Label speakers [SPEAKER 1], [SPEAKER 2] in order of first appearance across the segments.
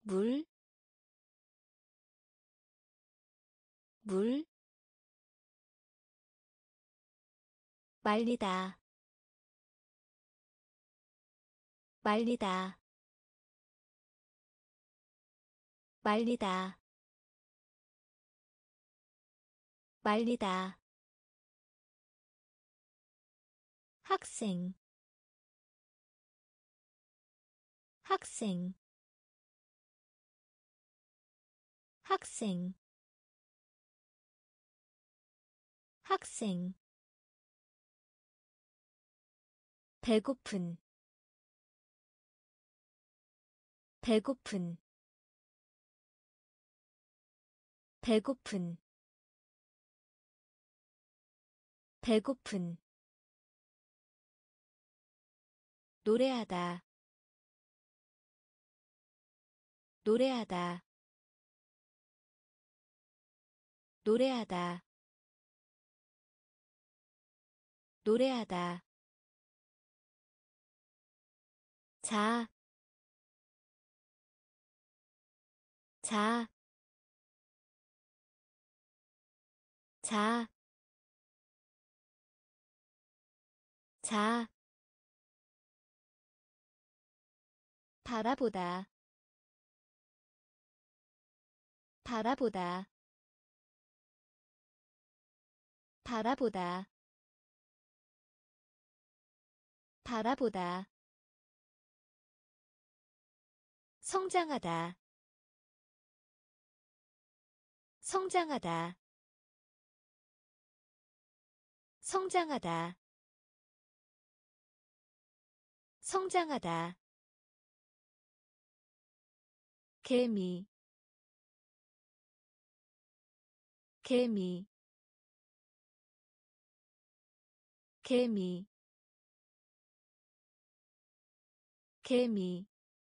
[SPEAKER 1] 물, 물, 말리다, 말리다, 말리다, 말리다. 학생, 학생, 학생, 학생. 배고픈, 배고픈, 배고픈, 배고픈. 노래하다, 노래하다, 노래하다, 노래하다. 자, 자, 자, 자. 바라보다, 바라보다, 바라보다, 바라보다. 성장하다, 성장하다, 성장하다, 성장하다. 개미, 개미, 개미, 개미.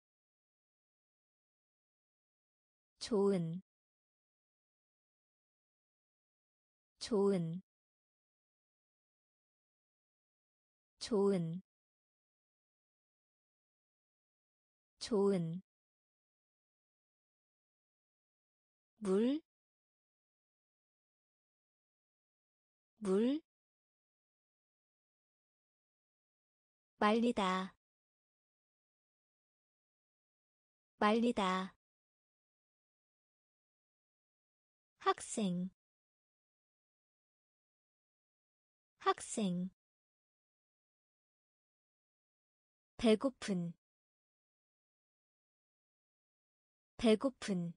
[SPEAKER 1] 좋은, 좋은, 좋은, 좋은. 물, 물, 말리다, 말리다. 학생, 학생. 배고픈, 배고픈.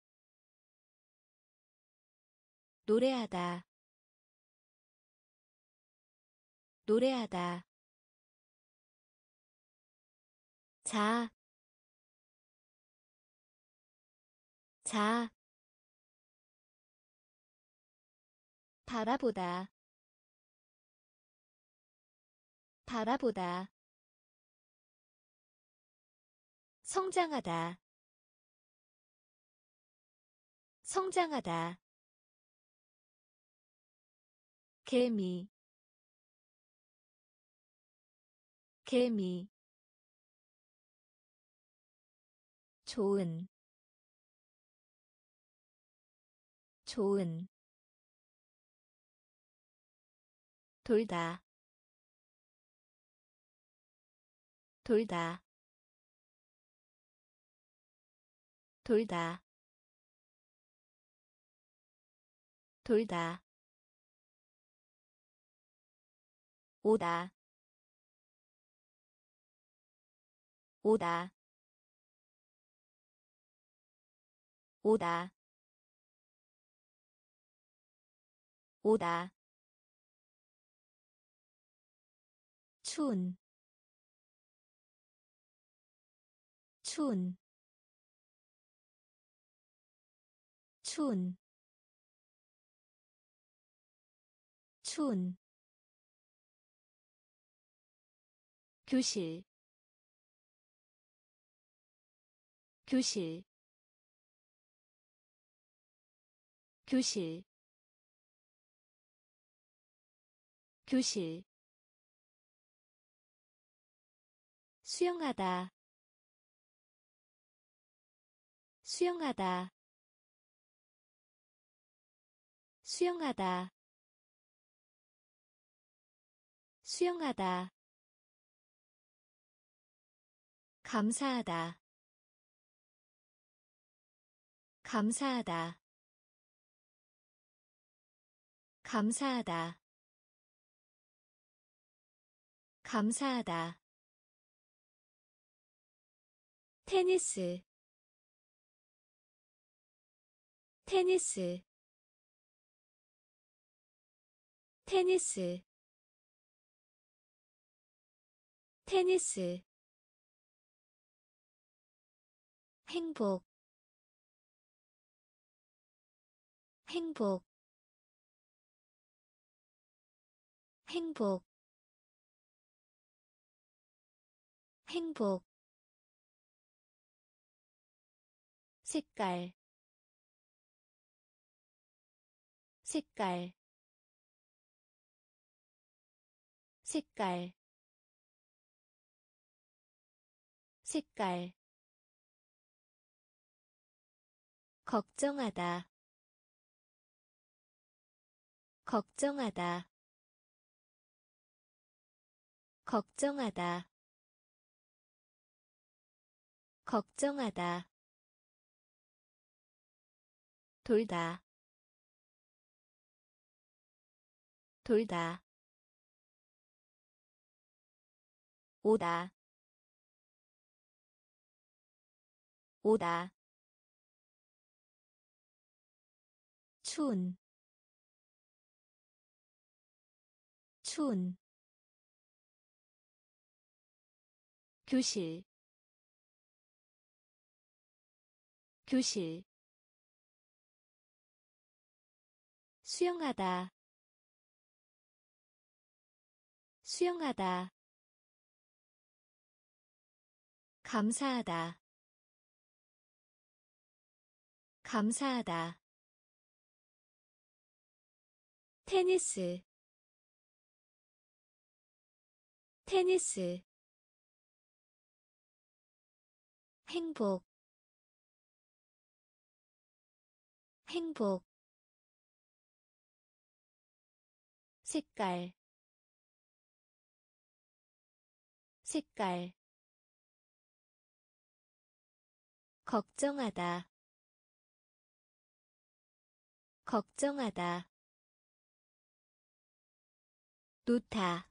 [SPEAKER 1] 노래하다, 노래하다. 자, 자. 바라보다, 바라보다. 성장하다, 성장하다. 개미, 개미. 좋은, 좋은. 돌다, 돌다, 돌다, 돌다. 오다, 오다, 오다, 오다. 추운, 추운, 추운, 추운. 교실, 교실, 교실, 교실. 수영하다, 수영하다 수영하다 수영하다 감사하다 감사하다 감사하다 감사하다 테니스 테니스 테니스 테니스 행복 행복 행복 행복 색깔 색깔 색깔 색깔 걱정하다 걱정하다 걱정하다 걱정하다 돌다 돌다 오다 오다 추운 추운 교실 교실 수영하다 수영하다 감사하다 감사하다 테니스 테니스 행복 행복 색깔 색깔 걱정하다 걱정하다 놓다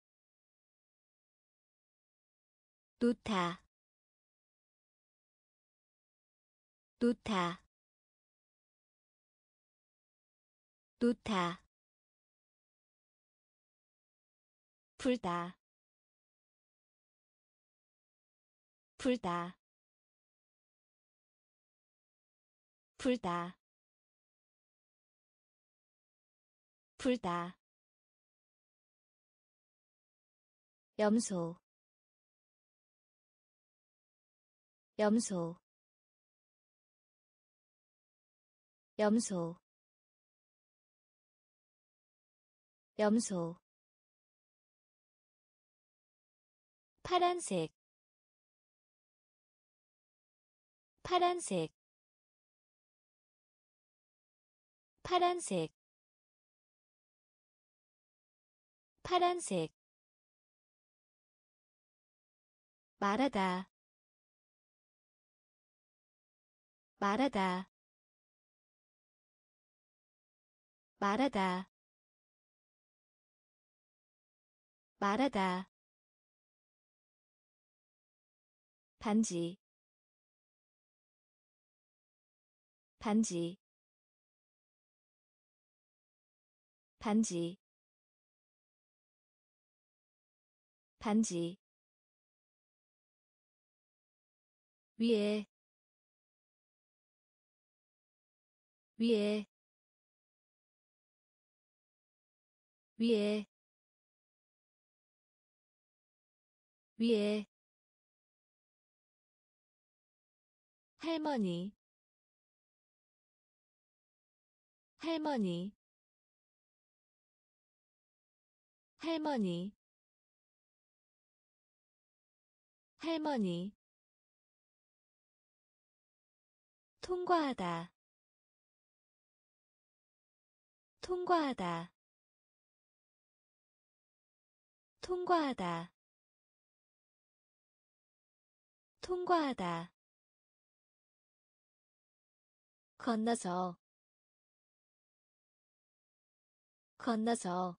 [SPEAKER 1] 놓다 놓다 놓다 불다 불다 불다 불다 염소 염소 염소 염소 파란색 파란색 파란색 파란색 말하다 말하다 말하다 말하다 반지 반지 반지 반지 위에 위에 위에 위에 할머니 할머니 할머니 할머니 통과하다 통과하다 통과하다 통과하다 건너서 건너서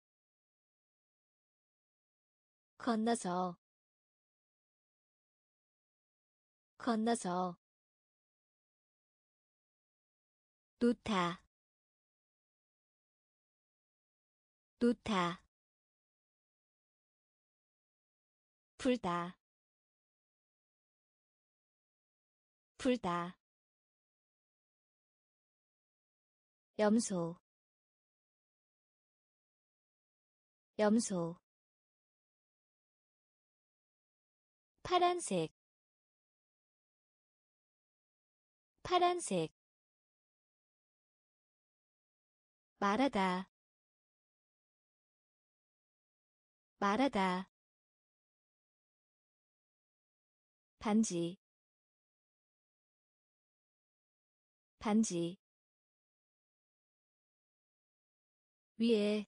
[SPEAKER 1] 건너서 건너서 놓다 놓다 불다 불다 염소 염소 파란색 파란색 말하다 말하다 반지 반지 위에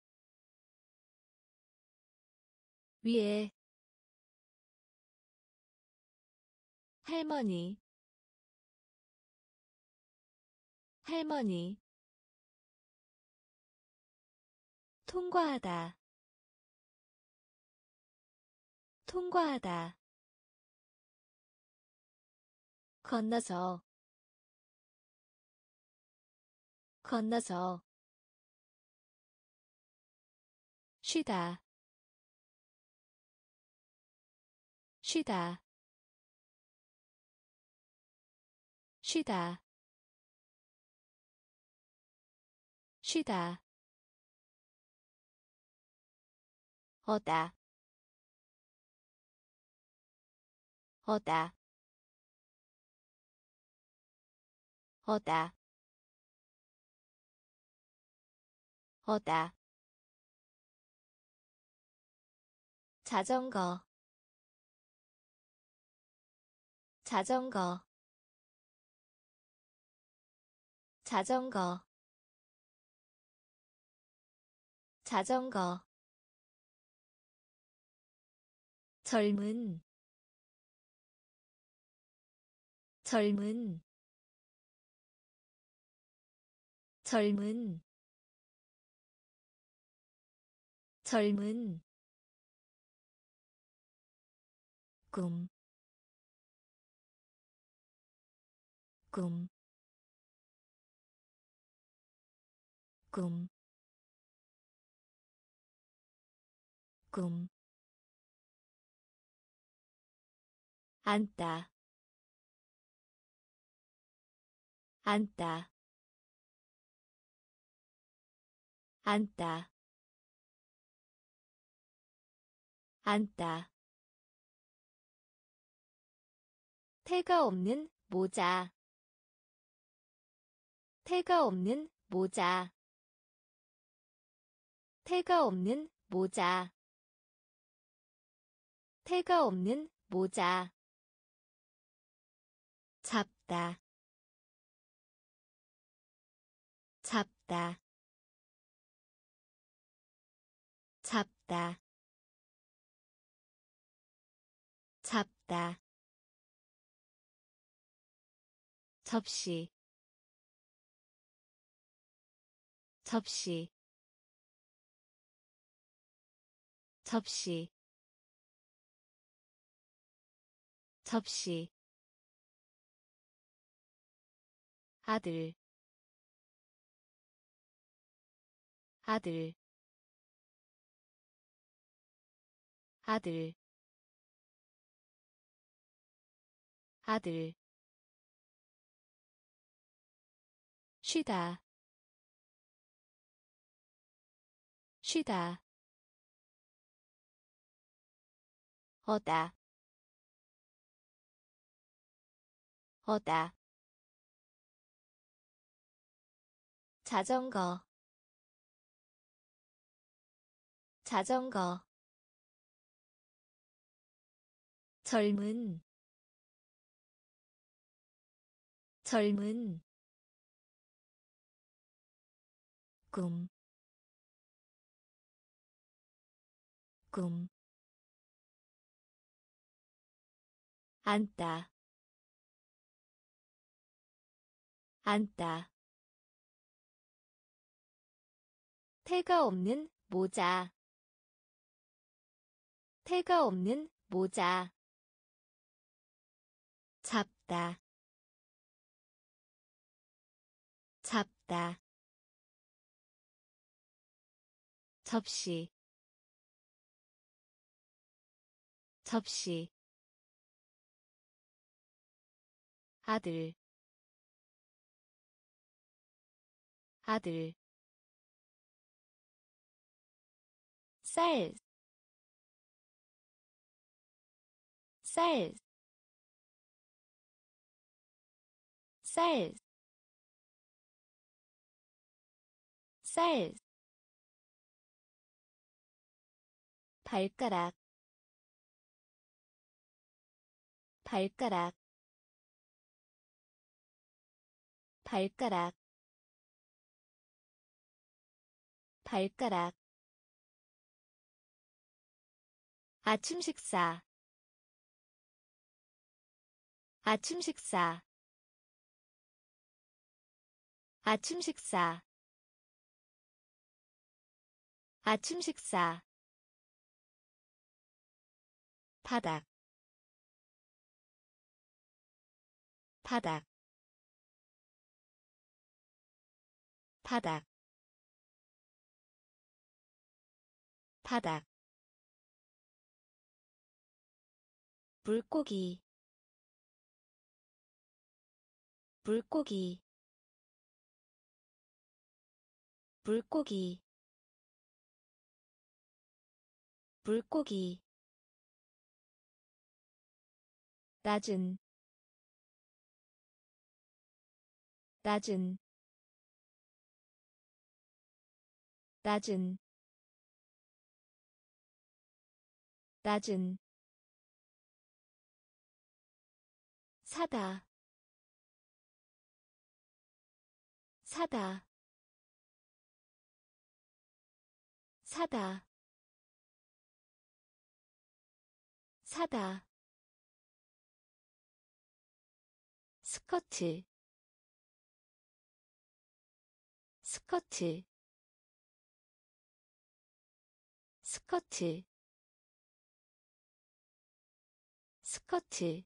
[SPEAKER 1] 위에 할머니 할머니 통과하다 통과하다 건너서 건너서 쉬다 쉬다 쉬다 쉬다 어다 어다 어다 어다 자전거 자전거 자전거 자전거 젊은 젊은 젊은 젊은 꿈, 꿈, 꿈, 꿈, 앉다, 앉다, 앉다, 앉다. 태가 없는 모자, 태가 없는 모자, 태가 없는 모자, 태가 없는 모자. 잡다, 잡다, 잡다, 잡다. 접시, 접시, 접시, 접시. 아들, 아들, 아들, 아들. 쉬다, 쉬다. 어다, 어다. 자전거, 자전거. 젊은, 젊은 꿈, 꿈, 앉다, 앉다. 태가 없는 모자, 태가 없는 모자. 잡다, 잡다. 접시, 접시. 아들, 아들. 쌀, 쌀, 쌀, 쌀. 발가락, 발가락, 발가락, 발가락. 아침 식사, 아침 식사, 아침 식사, 아침 식사. 바닥, 바닥, 바닥, 바닥. 물고기, 물고기, 물고기, 물고기. 낮은, 낮은, 낮은, 낮은. 사다, 사다, 사다, 사다. 스커트, 스커트, 스커트, 스커트.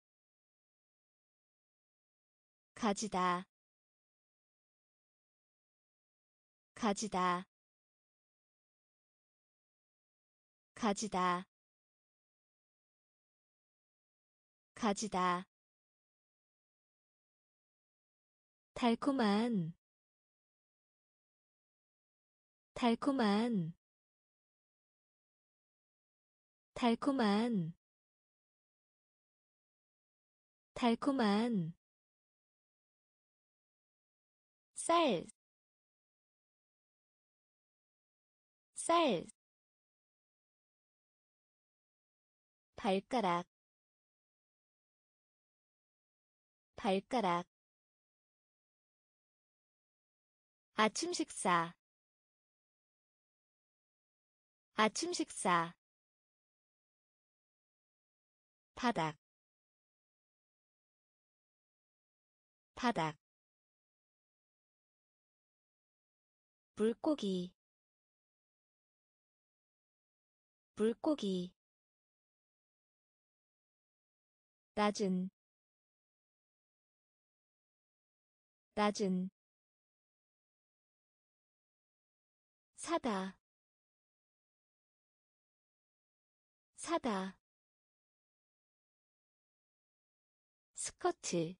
[SPEAKER 1] 가지다, 가지다, 가지다, 가지다. 달콤한, 달콤한, 달콤한, 달콤한. 쌀, 쌀. 발가락, 발가락. 아침 식사, 아침 식사. 바닥, 바닥. 물고기, 물고기. 낮은, 낮은. 사다, 사다. 스커트,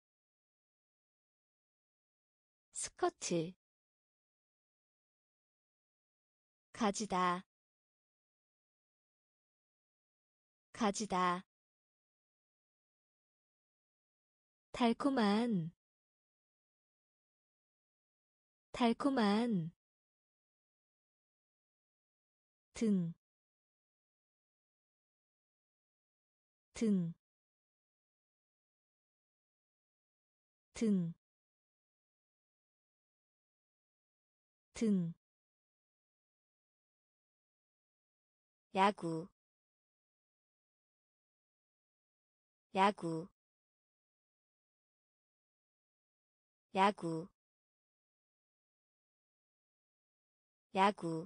[SPEAKER 1] 스커트. 가지다, 가지다. 달콤한, 달콤한. 등, 등, 등, 등, 야구, 야구, 야구, 야구,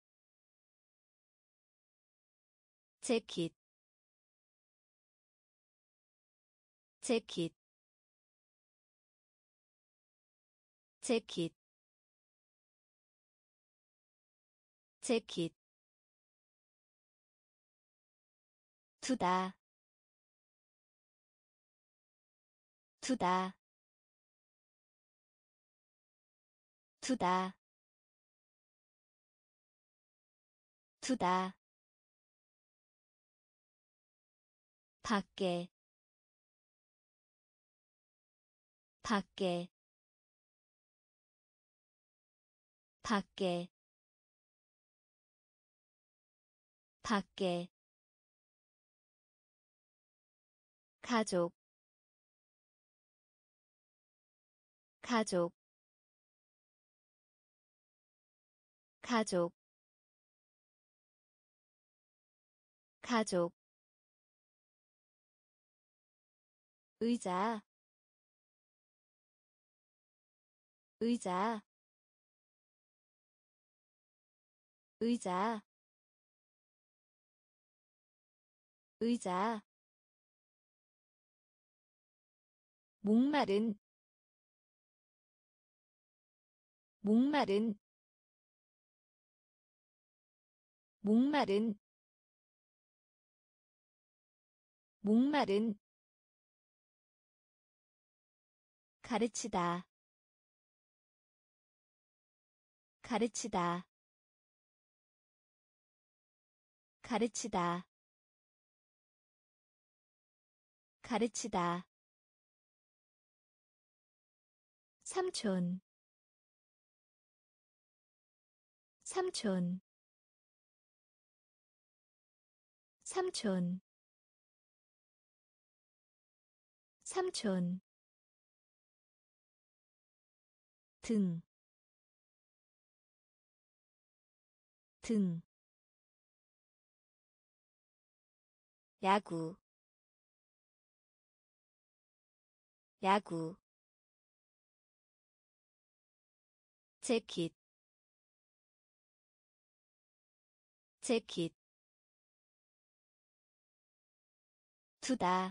[SPEAKER 1] 재킷, 재킷, 재킷, 재킷, 두다, 두다, 두다, 두다, 밖에, 밖에, 밖에, 밖에, 가족, 가족, 가족, 가족, 의자, 의자, 의자, 의자, 목마른, 목마른, 목마른, 목마른, 가르치다, 가르치다, 가르치다, 가르치다, 삼촌, 삼촌, 삼촌, 삼촌, 등, 등, 야구, 야구, 재킷, 재킷, 두다,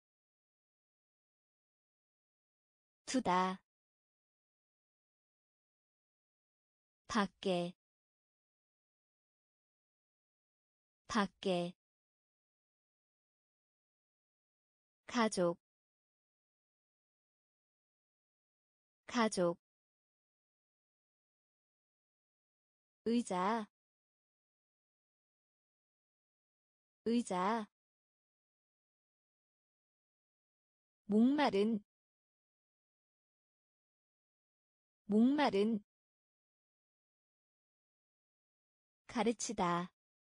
[SPEAKER 1] 두다, 밖에, 밖에, 가족, 가족, 의자, 의자, 목마른, 목마른, 가르치다,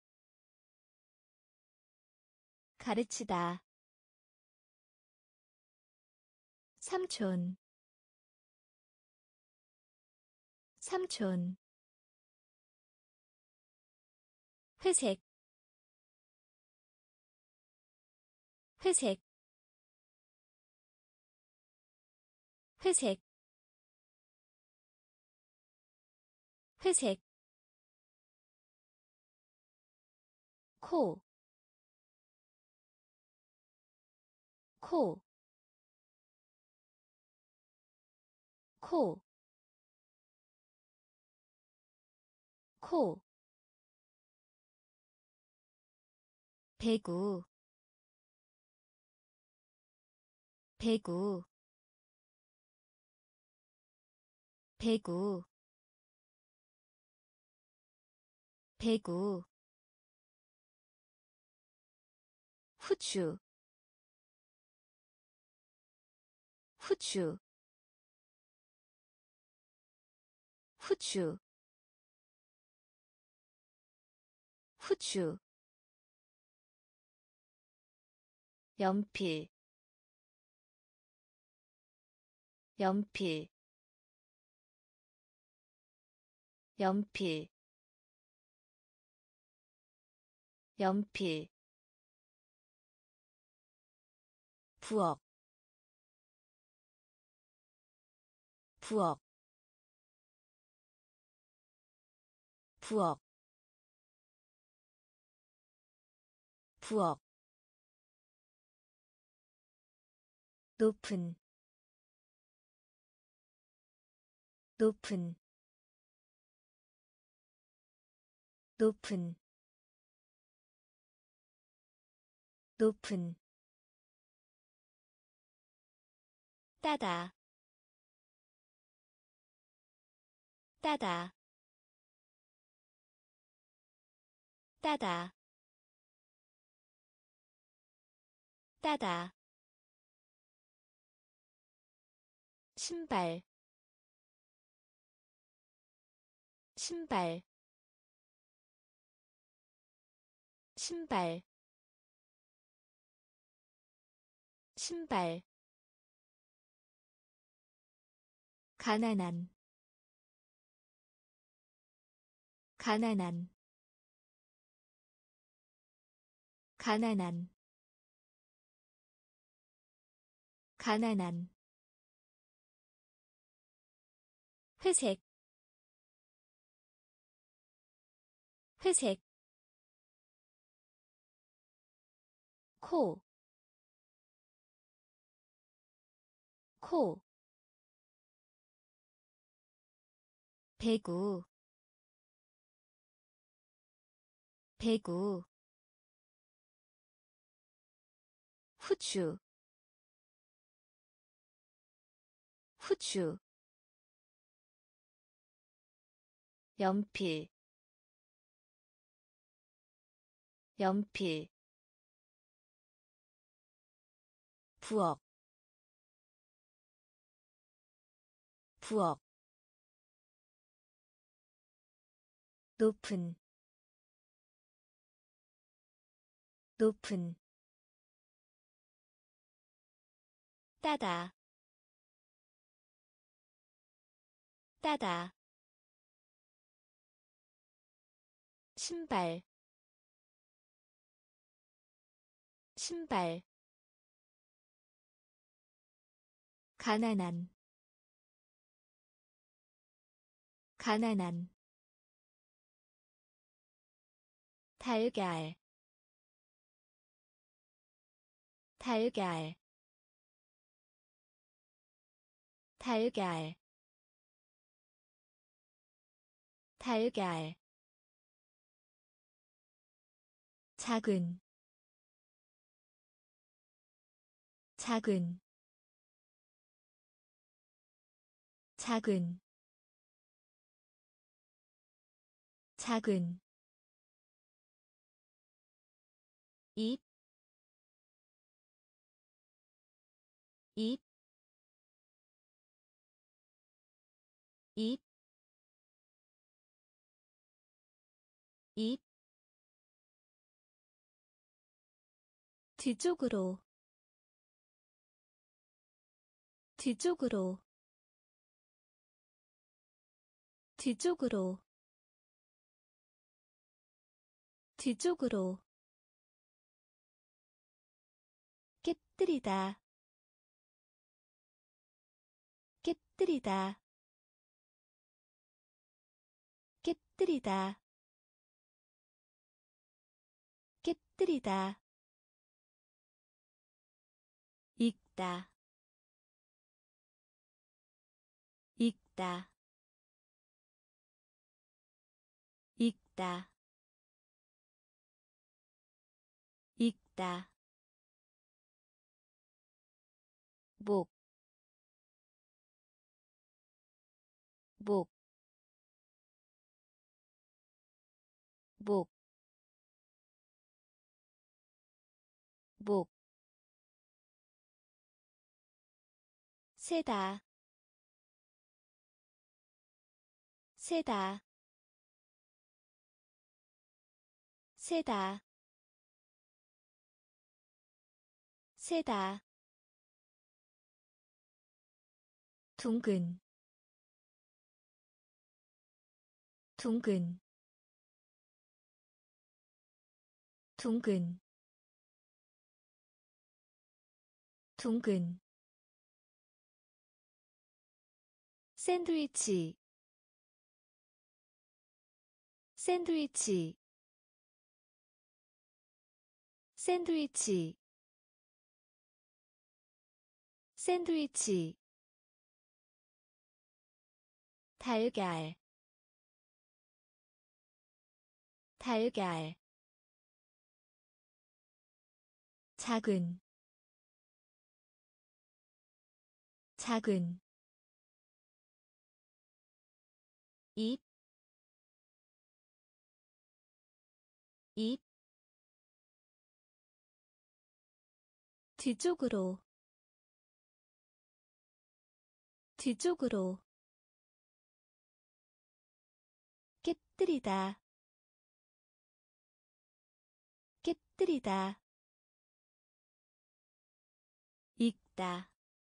[SPEAKER 1] 가르치다, 삼촌, 삼촌, 회색, 회색, 회색, 회색, 코, 코, 코, 코, 배구, 배구, 배구, 배구, 후추, 후추, 후추, 후추, 연필, 연필 연필 연필 부엌 부엌 부엌 부엌 높은 높은 높은 높은 따다 따다 따다 따다 신발 신발 신발 신발 가난한 가난한 가난한 가난한 회색 회색 코, 코, 배구, 배구, 후추, 후추, 연필, 연필, 부엌, 부엌, 높은, 높은, 따다, 따다, 신발, 신발, 가난한, 가난한, 달걀, 달걀, 달걀, 달걀, 작은, 작은, 작은, 작은, 잎, 잎, 잎, 잎, 뒤쪽으로, 뒤쪽으로, 뒤쪽으로, 뒤쪽으로, 깨뜨리다, 깨뜨리다, 깨뜨리다, 깨뜨리다, 읽다, 읽다, 읽다, 읽다, 목, 목, 목, 목, 세다, 세다, 세다, 세다, 둥근 둥근 둥근 둥근 샌드위치 샌드위치 샌드위치 샌드위치 달걀 달걀 작은 작은 잎 잎 뒤쪽으로 뒤쪽으로 깨뜨리다 깨뜨리다 읽다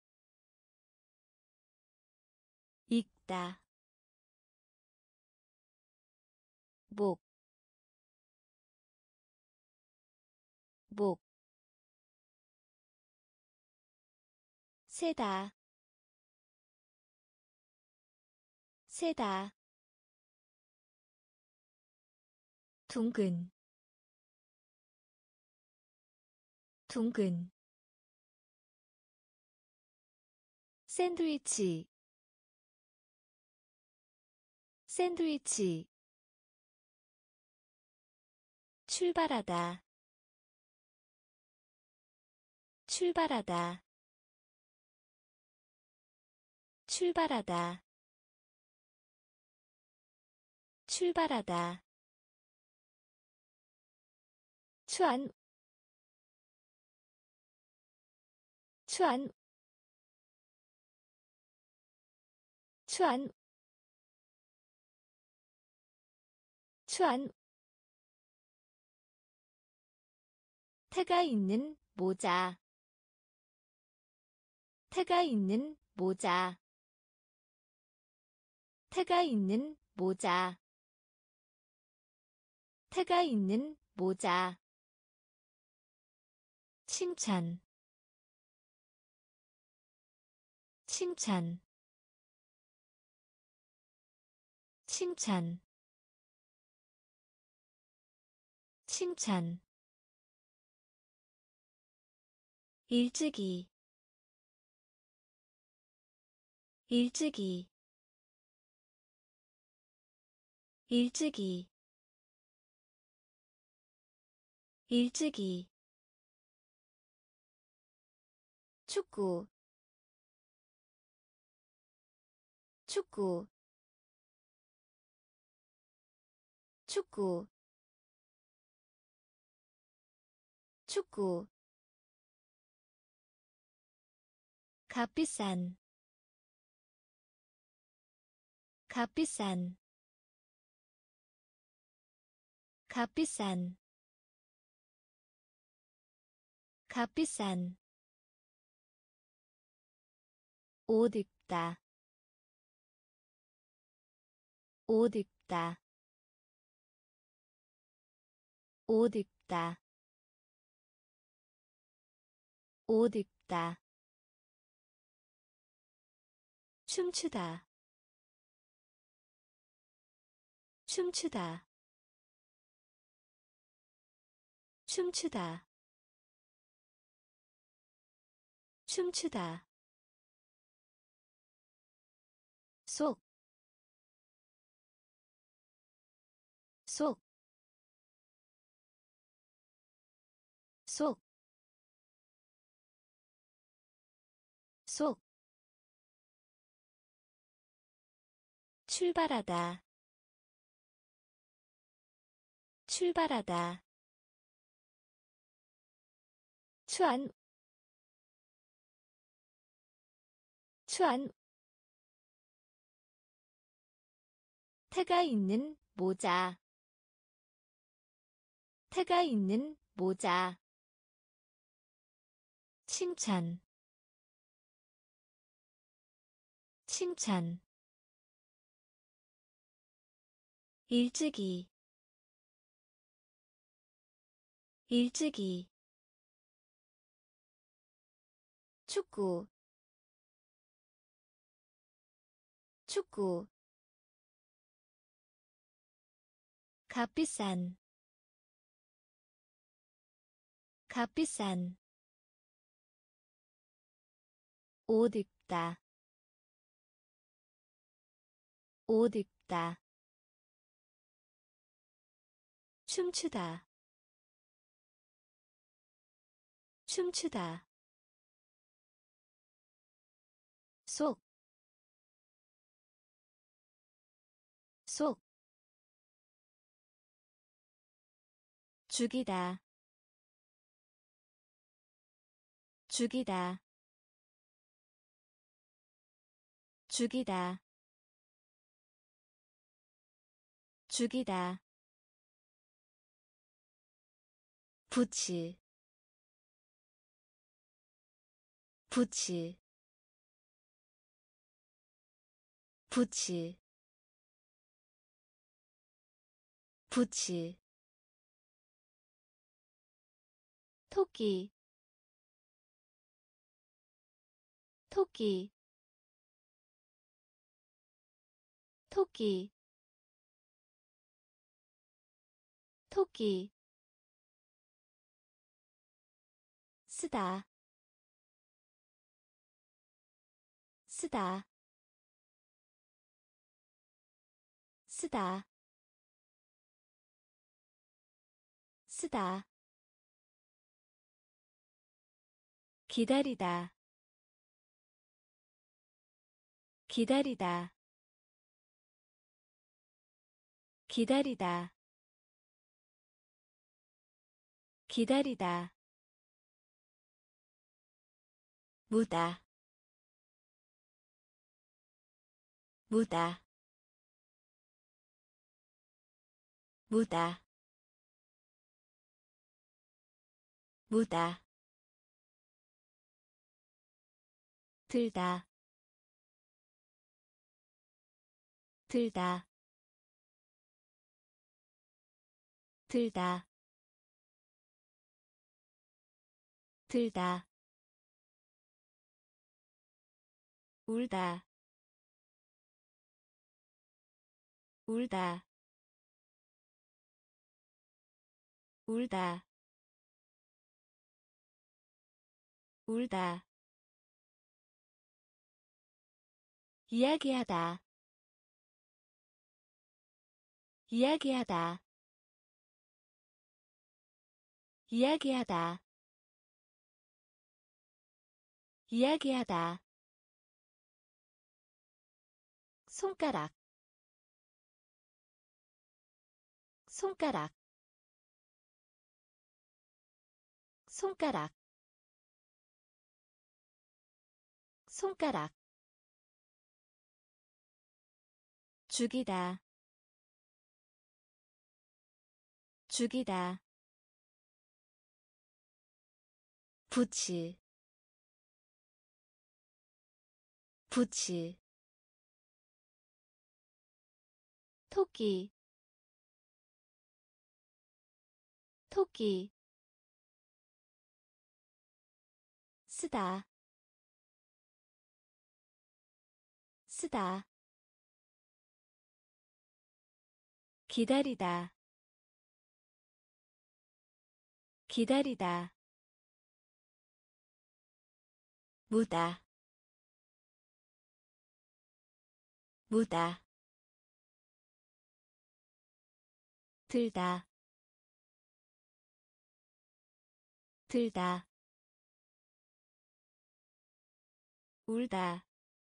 [SPEAKER 1] 읽다 목 목 세다 세다 둥근 둥근 샌드위치 샌드위치 출발하다 출발하다 출발하다 출발하다 추안 추안 추안 추안 태가 있는 모자 태가 있는 모자 태가 있는 모자 태가 있는 모자 칭찬 칭찬 칭찬 칭찬 일찍이 일찍이 일찍이 일찍이 축구 축구 축구 축구 값비싼 값비싼 값비싼 값비싼 옷 입다 옷 입다 옷 입다 옷 입다 춤추다 춤추다 춤추다 춤추다 속, 속, 속, 속 출발하다 출발하다 추안 추안 태가 있는 모자 태가 있는 모자 칭찬 칭찬 일찍이 일찍이 축구 축구 값비싼 값비싼 옷 입다 옷 입다 춤추다 춤추다 속 속 죽이다 죽이다 죽이다 죽이다 부치 부치 부치 부치 토끼 토끼 토끼 토끼 쓰다 쓰다 쓰다 쓰다 기다리다 기다리다 기다리다 기다리다 무다 무다 무다 무다 들다 들다 들다 들다 울다 울다 울다 울다 이야기하다 이야기하다 이야기하다 이야기하다 손가락 손가락 손가락 손가락 죽이다 죽이다 부치 부치 토끼 토끼 쓰다 쓰다 기다리다 기다리다 무다 무다 들다 들다 울다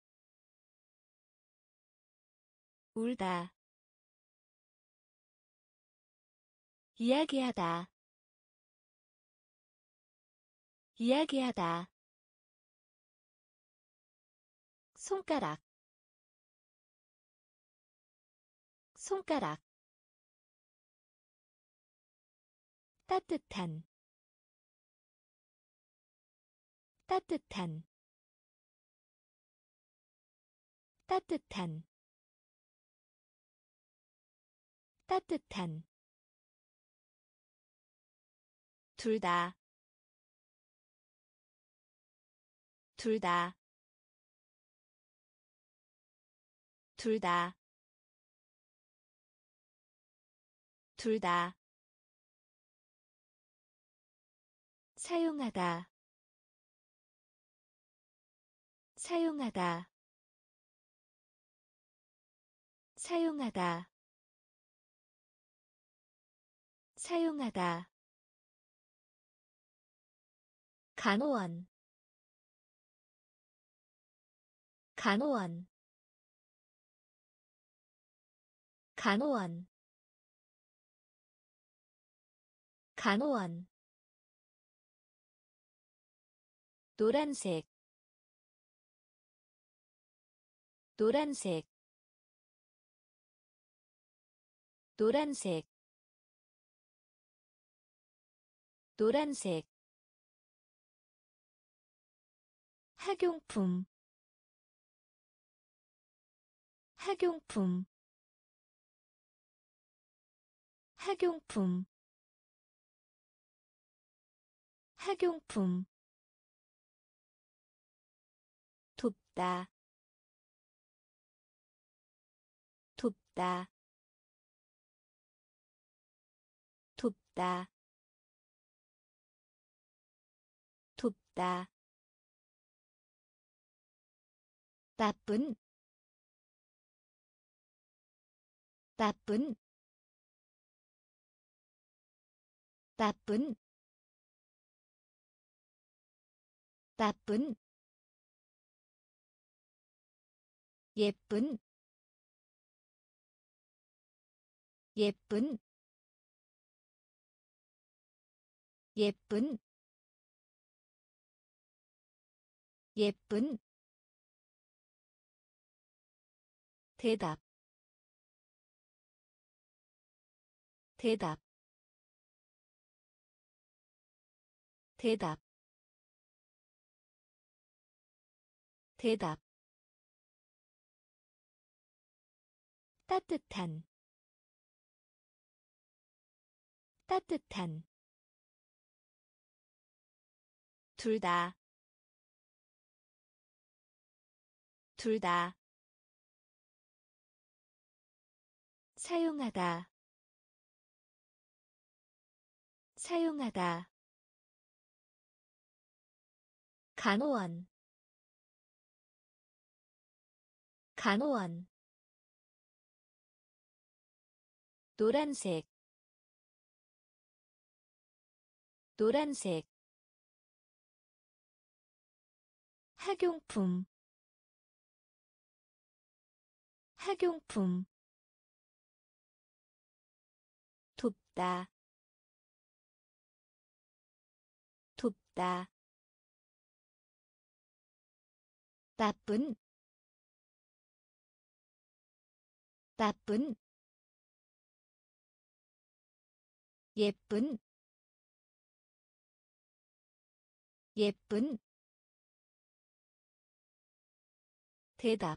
[SPEAKER 1] 울다 이야기하다 이야기하다 손가락 손가락 따뜻한 따뜻한 따뜻한 따뜻한 둘 다 둘 다 둘 다 둘 다 사용하다 사용하다 사용하다 사용하다 간호원 간호원 간호원 간호원 노란색 노란색 노란색 노란색 학용품 학용품 학용품 학용품 돕다 돕다 돕다 돕다 나쁜 나쁜 나쁜 나쁜 예쁜 예쁜 예쁜 예쁜 대답 대답 대답 대답 따뜻한 따뜻한 둘 다 둘 다 사용하다 사용하다 간호원 간호원 노란색 노란색 학용품 학용품 돕다 돕다 나쁜 나쁜 예쁜 예쁜 대답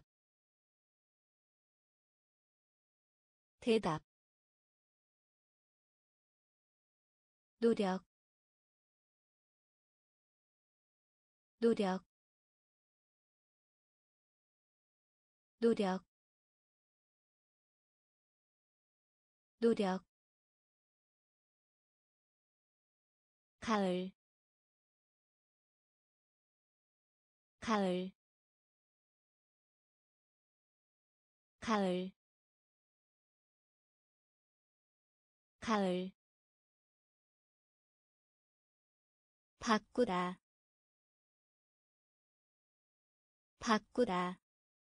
[SPEAKER 1] 대답 노력 노력 노력 노력 가을 가을 가을 가을 바꾸다 바꾸다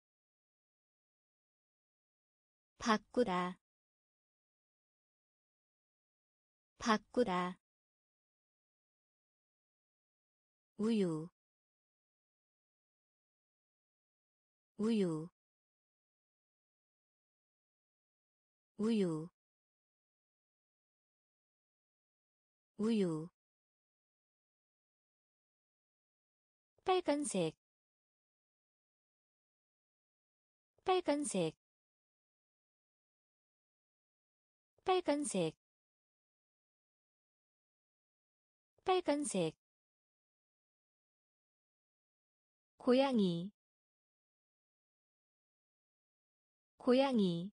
[SPEAKER 1] 바꾸다 바꾸다 우유 우유 우유 우유 빨간색 빨간색 빨간색 빨간색 고양이 고양이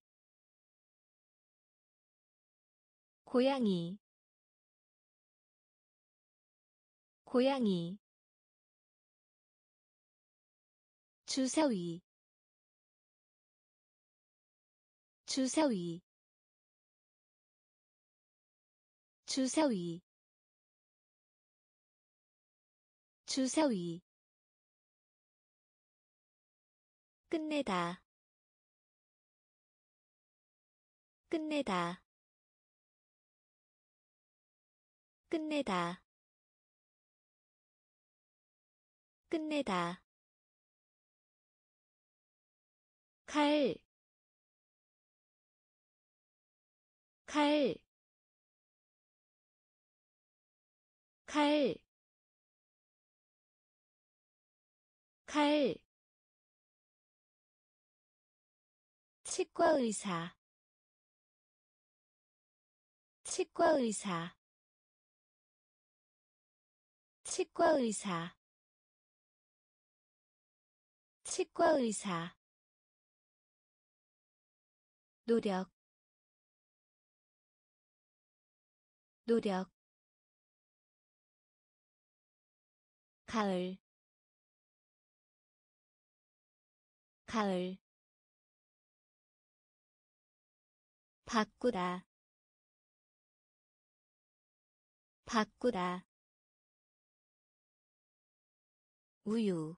[SPEAKER 1] 고양이 고양이 주사위 주사위 주사위 주사위 끝내다 끝내다 끝내다 끝내다 칼, 칼, 칼, 칼, 치과의사, 치과의사, 치과의사, 치과의사, 노력, 노력, 가을, 가을, 바꾸다, 바꾸다, 우유,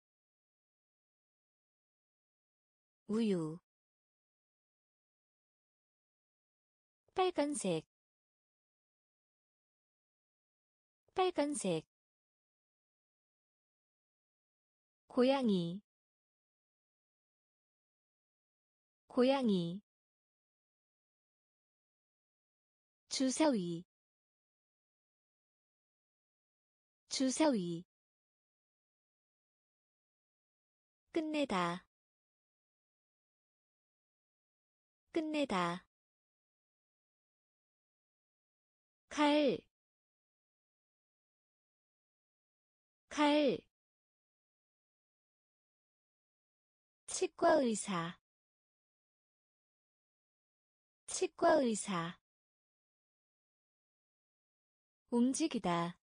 [SPEAKER 1] 우유, 빨간색, 빨간색, 고양이, 고양이, 주사위, 주사위, 끝내다, 끝내다, 칼, 칼, 치과의사, 치과의사, 움직이다,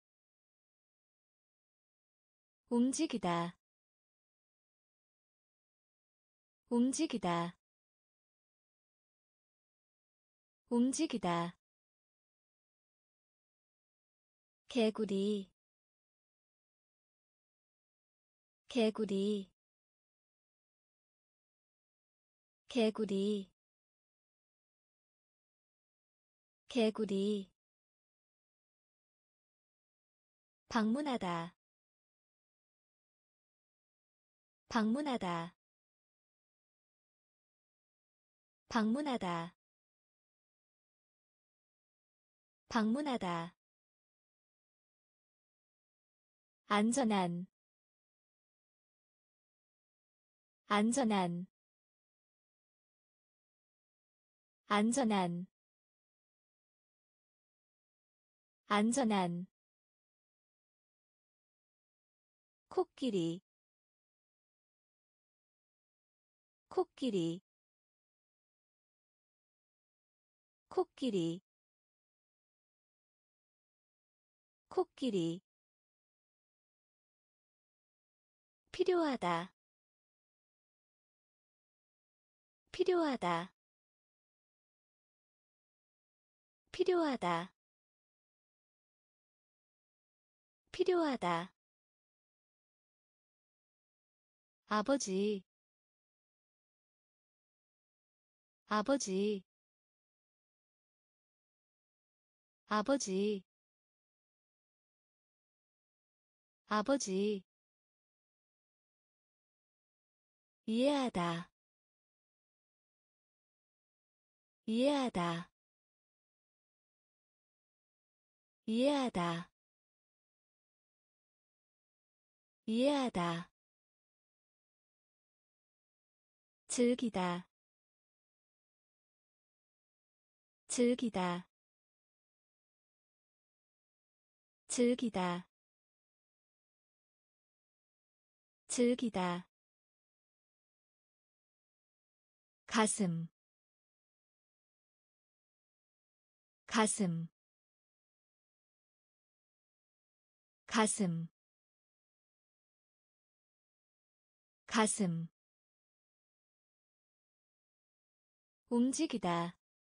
[SPEAKER 1] 움직이다, 움직이다, 움직이다, 개구리, 개구리, 개구리, 개구리, 방문하다, 방문하다, 방문하다, 방문하다, 안전한, 안전한, 안전한, 안전한, 코끼리, 코끼리, 코끼리, 코끼리, 필요하다, 필요하다, 필요하다, 필요하다, 아버지, 아버지, 아버지, 아버지, 이해하다, 이해하다, 이해하다, 이해하다, 즐기다 즐기다 즐기다 즐기다 가슴 가슴 가슴 가슴 움직이다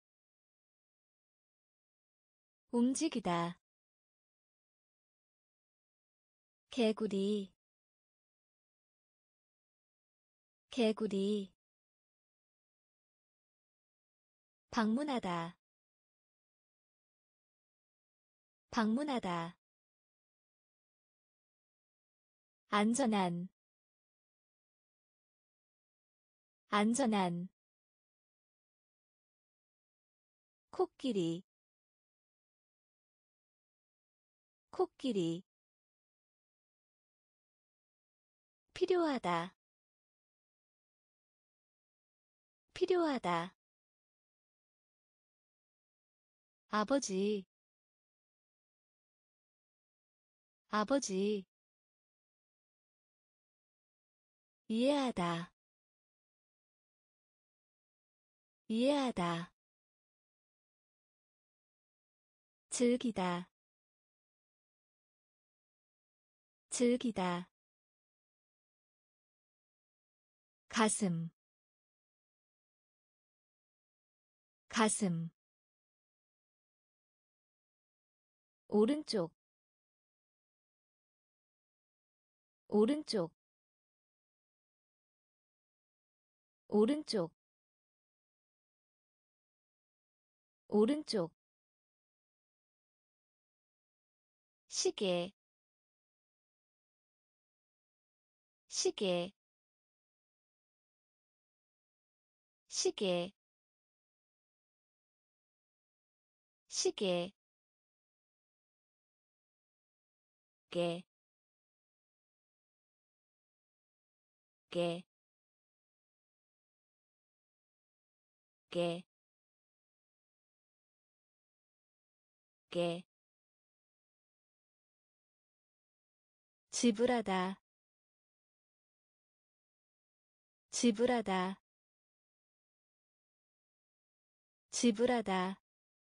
[SPEAKER 1] 움직이다 개구리 개구리 방문하다 방문하다 안전한 안전한 코끼리 코끼리 필요하다 필요하다 아버지 아버지 이해하다 이해하다 즐기다 즐기다 가슴 가슴 오른쪽 오른쪽 오른쪽 오른쪽 시계 시계 시계 시계 개, 개, 개, 개. 지불하다 지불하다 지불하다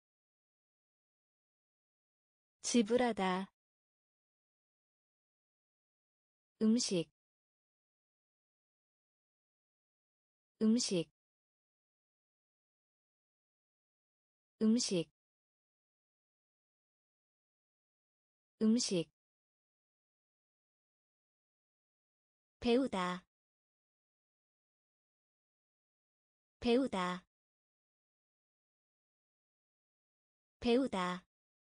[SPEAKER 1] 지불하다 음식 음식 음식 음식 배우다 배우다 배우다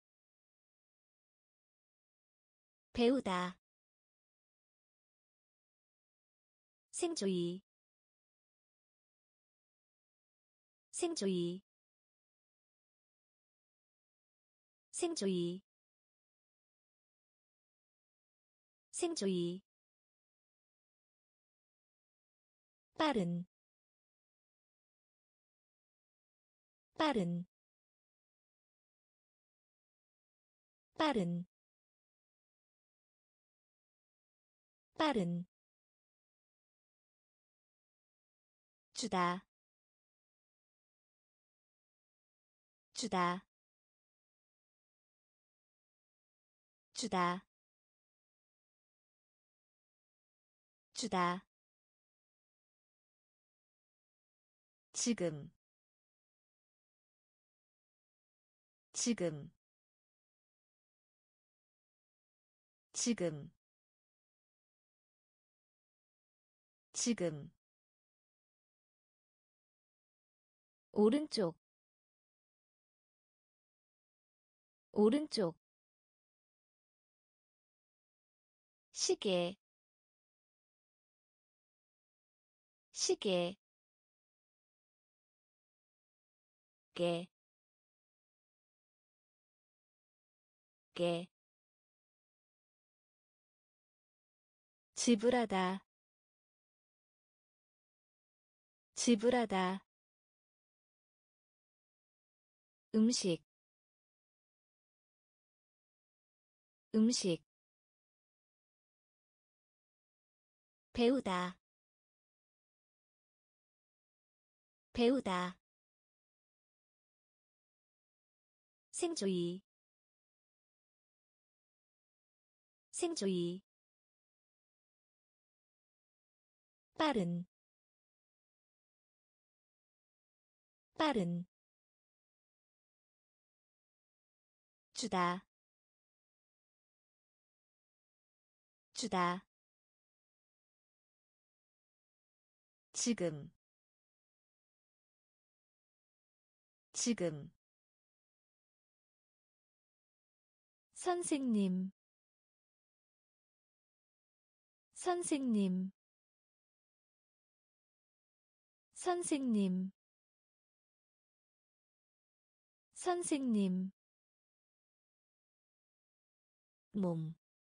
[SPEAKER 1] 배우다 생조이 생조이 생조이 생조이 빠른 빠른 빠른 빠른 주다 주다 주다 주다 지금 지금 지금 지금 오른쪽 오른쪽 시계 시계 개, 개. 지불하다 지불하다 음식 음식 배우다 배우다 생조위 생조위 빠른 빠른 주다 주다 지금 지금 선생님 선생님 선생님 선생님 몸,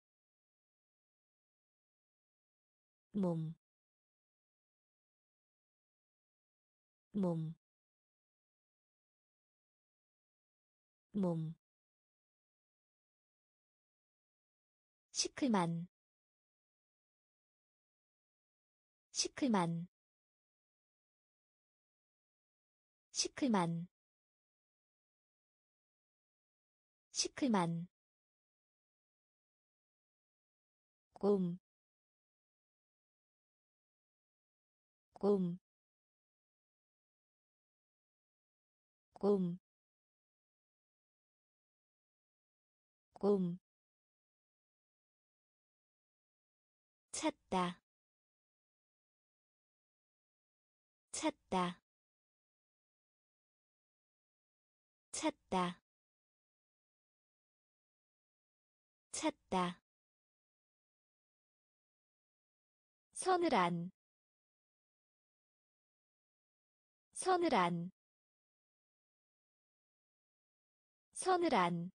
[SPEAKER 1] 몸, 몸, 몸. 시클만, 시클만, 시클만, 시클만. 곰, 곰, 곰, 곰. 찾다, 찾다, 찾다, 찾다. 서늘한, 서늘한, 서늘한,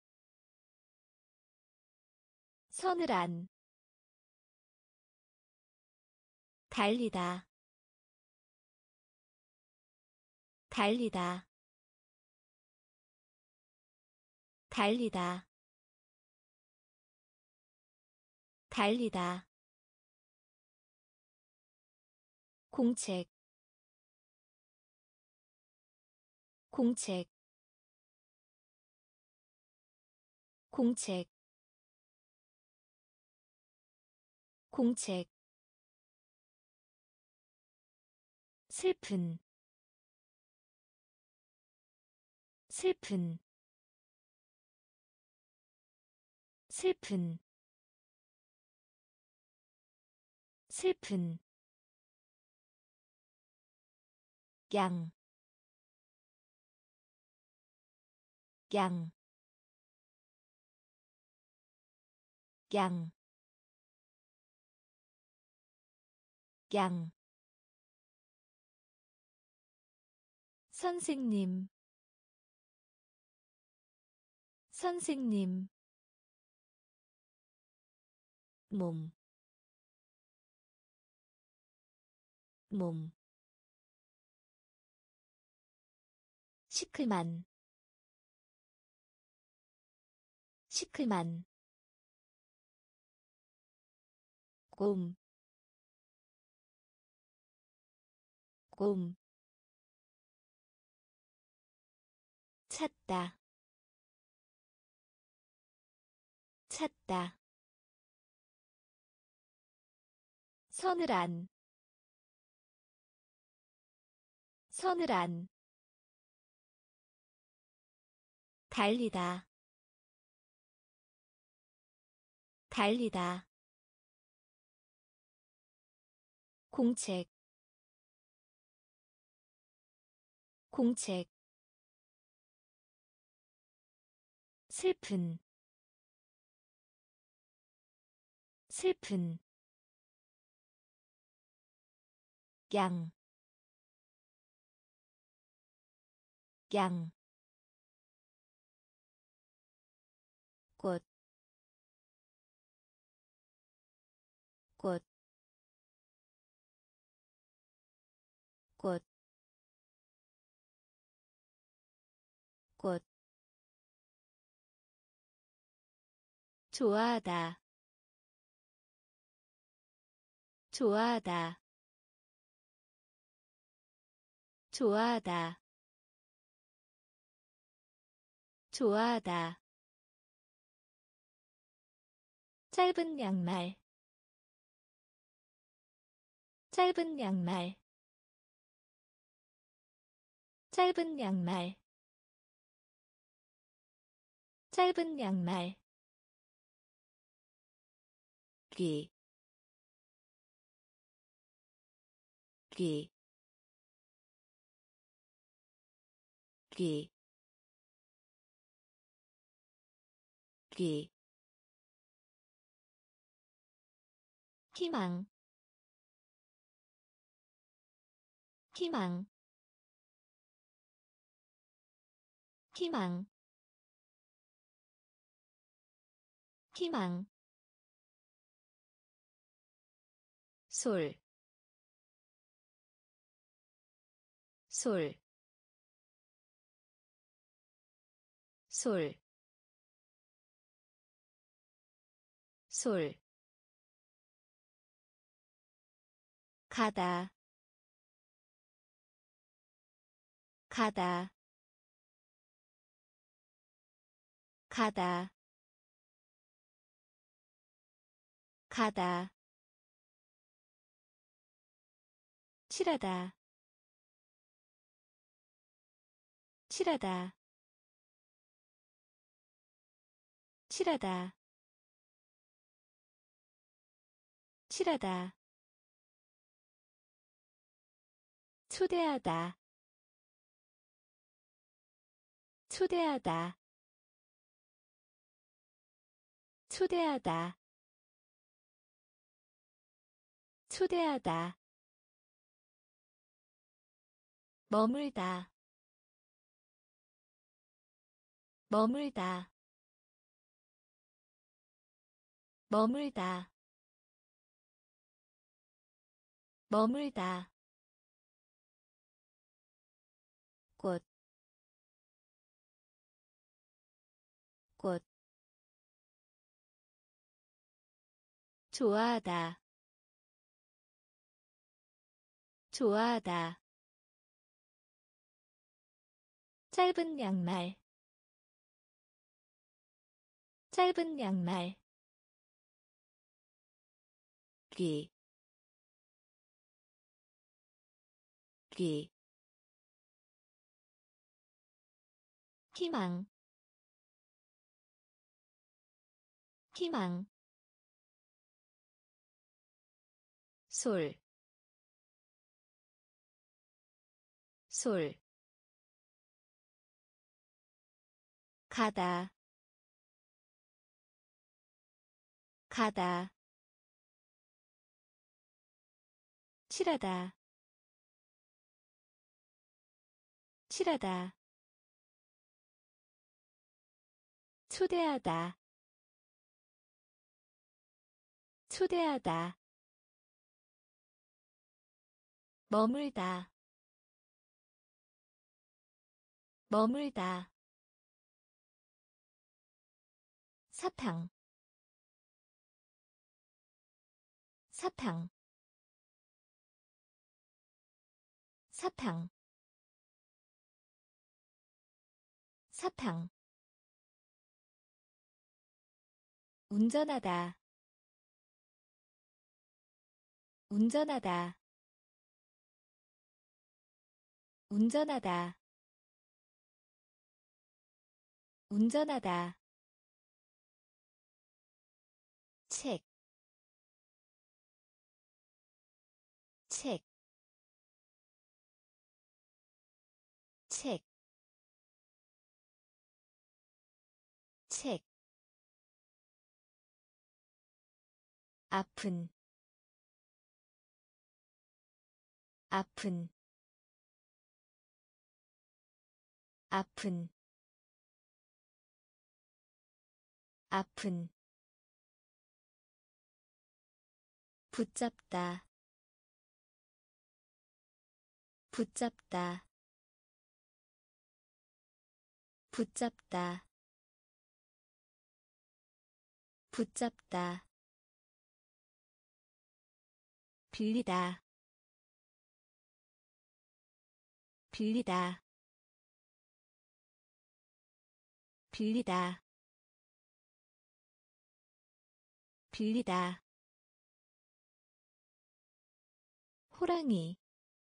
[SPEAKER 1] 서늘한. 달리다, 달리다, 달리다, 달리다. 공책, 공책, 공책, 공책. 슬픈, 슬픈, 슬픈, 슬픈. 양, 양, 양, 양. 선생님, 선생님. 몸, 몸. 시클만, 시클만. 곰, 곰. 찾다, 찾다. 서늘한, 서늘한. 달리다, 달리다. 공책, 공책. 슬픈, 슬픈. 양, 양. 꽃, 꽃. 꽃, 꽃, 좋아하다, 좋아하다, 좋아하다, 좋아하다. 짧은 양말, 짧은 양말, 짧은 양말, 짧은 양말. 귀, 귀, 귀, 귀. 희망, 희망, 희망, 희망. 솔, 솔, 솔, 솔. 가다, 가다, 가다, 가다. 칠하다, 칠하다, 칠하다, 칠하다. 초대하다, 초대하다, 초대하다, 초대하다. 머물다, 머물다, 머물다, 머물다. 꽃, 꽃. 좋아하다, 좋아하다. 짧은 양말, 짧은 양말. 귀, 귀. 희망, 희망. 솔, 솔. 가다, 가다. 칠하다, 칠하다. 초대하다, 초대하다. 머물다, 머물다. 사탕, 사탕, 사탕, 사탕. 운전하다, 운전하다, 운전하다, 운전하다. 책, 책, 책, 책. 아픈, 아픈, 아픈, 아픈. 붙잡다, 붙잡다 붙잡다 붙잡다 빌리다 빌리다 빌리다 빌리다 호랑이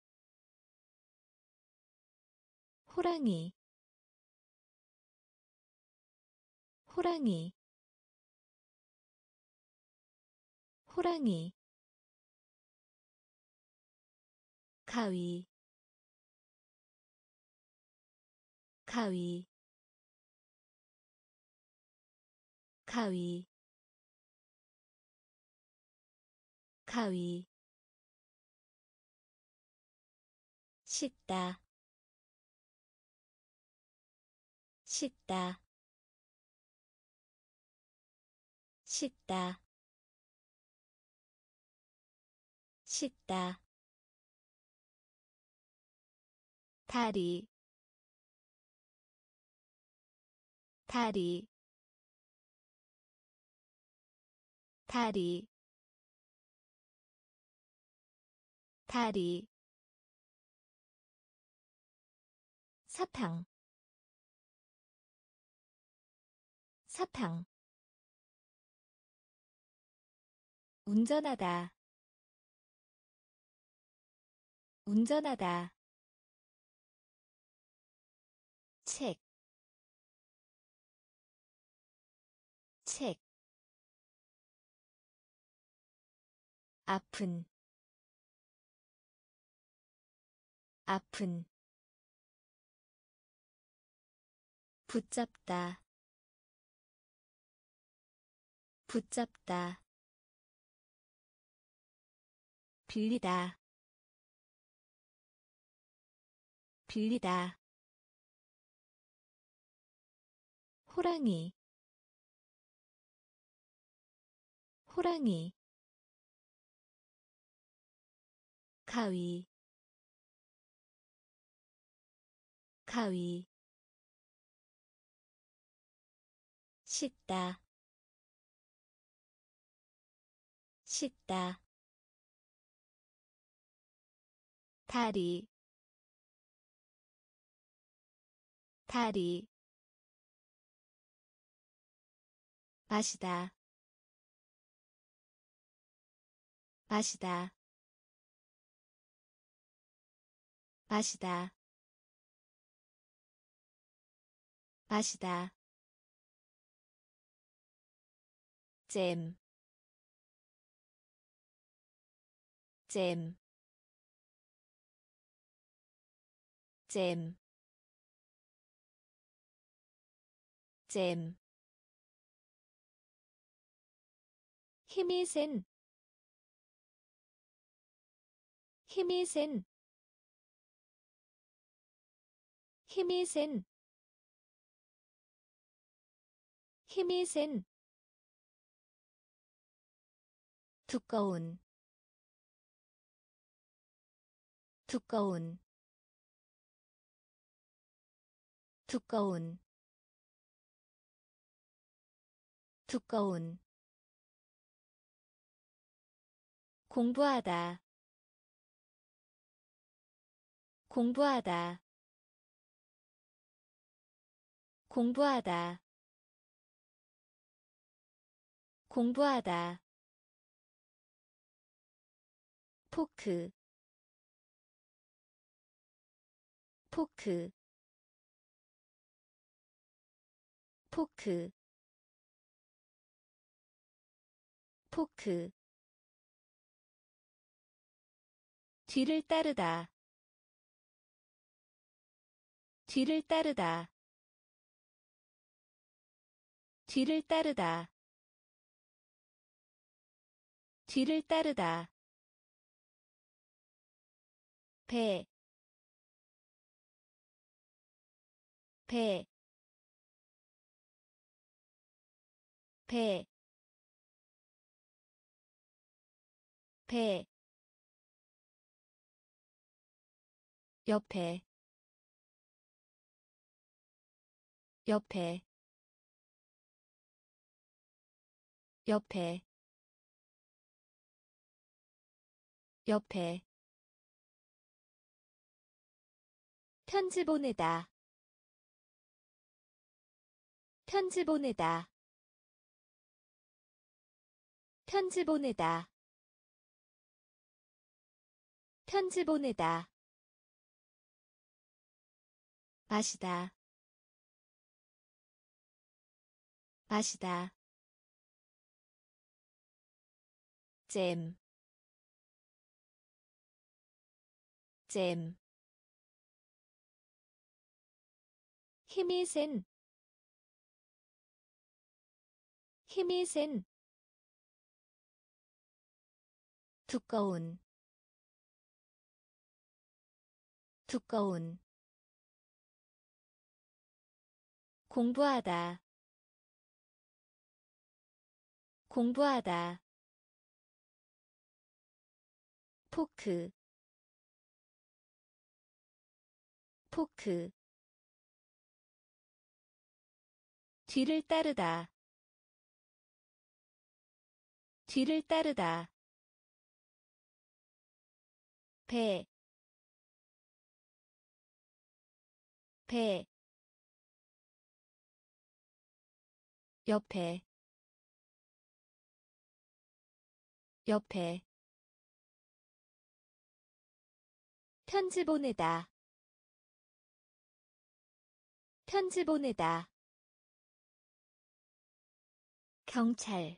[SPEAKER 1] 호랑이 호랑이 호랑이 가위 가위 가위 가위 씻다 씻다 씻다 씻다 다리 다리 다리 다리 사탕 사탕 운전하다 운전하다 책 책 아픈 아픈 붙잡다 붙잡다 빌리다 빌리다 호랑이 호랑이 가위 가위 씻다 씻다 다리 다리 마시다 마시다 마시다 마시다 잼, 잼, 잼, 잼. 힘이 센, 힘이 센, 힘이 센, 힘이 센. 두꺼운, 두꺼운, 두꺼운, 두꺼운. 공부하다 공부하다 공부하다 공부하다 포크 포크 포크 포크 뒤를 따르다 뒤를 따르다 뒤를 따르다 뒤를 따르다 배, 배, 배, 배. 옆에 옆에 옆에 옆에 편지 보내다 편지 보내다 편지 보내다 편지 보내다 마시다 마시다 잼, 잼, 힘이 센, 힘이 센, 두꺼운, 두꺼운, 공부하다, 공부하다, 포크, 포크, 뒤를 따르다, 뒤를 따르다, 배, 배, 옆에, 옆에, 편지 보내다, 편지 보내다, 경찰,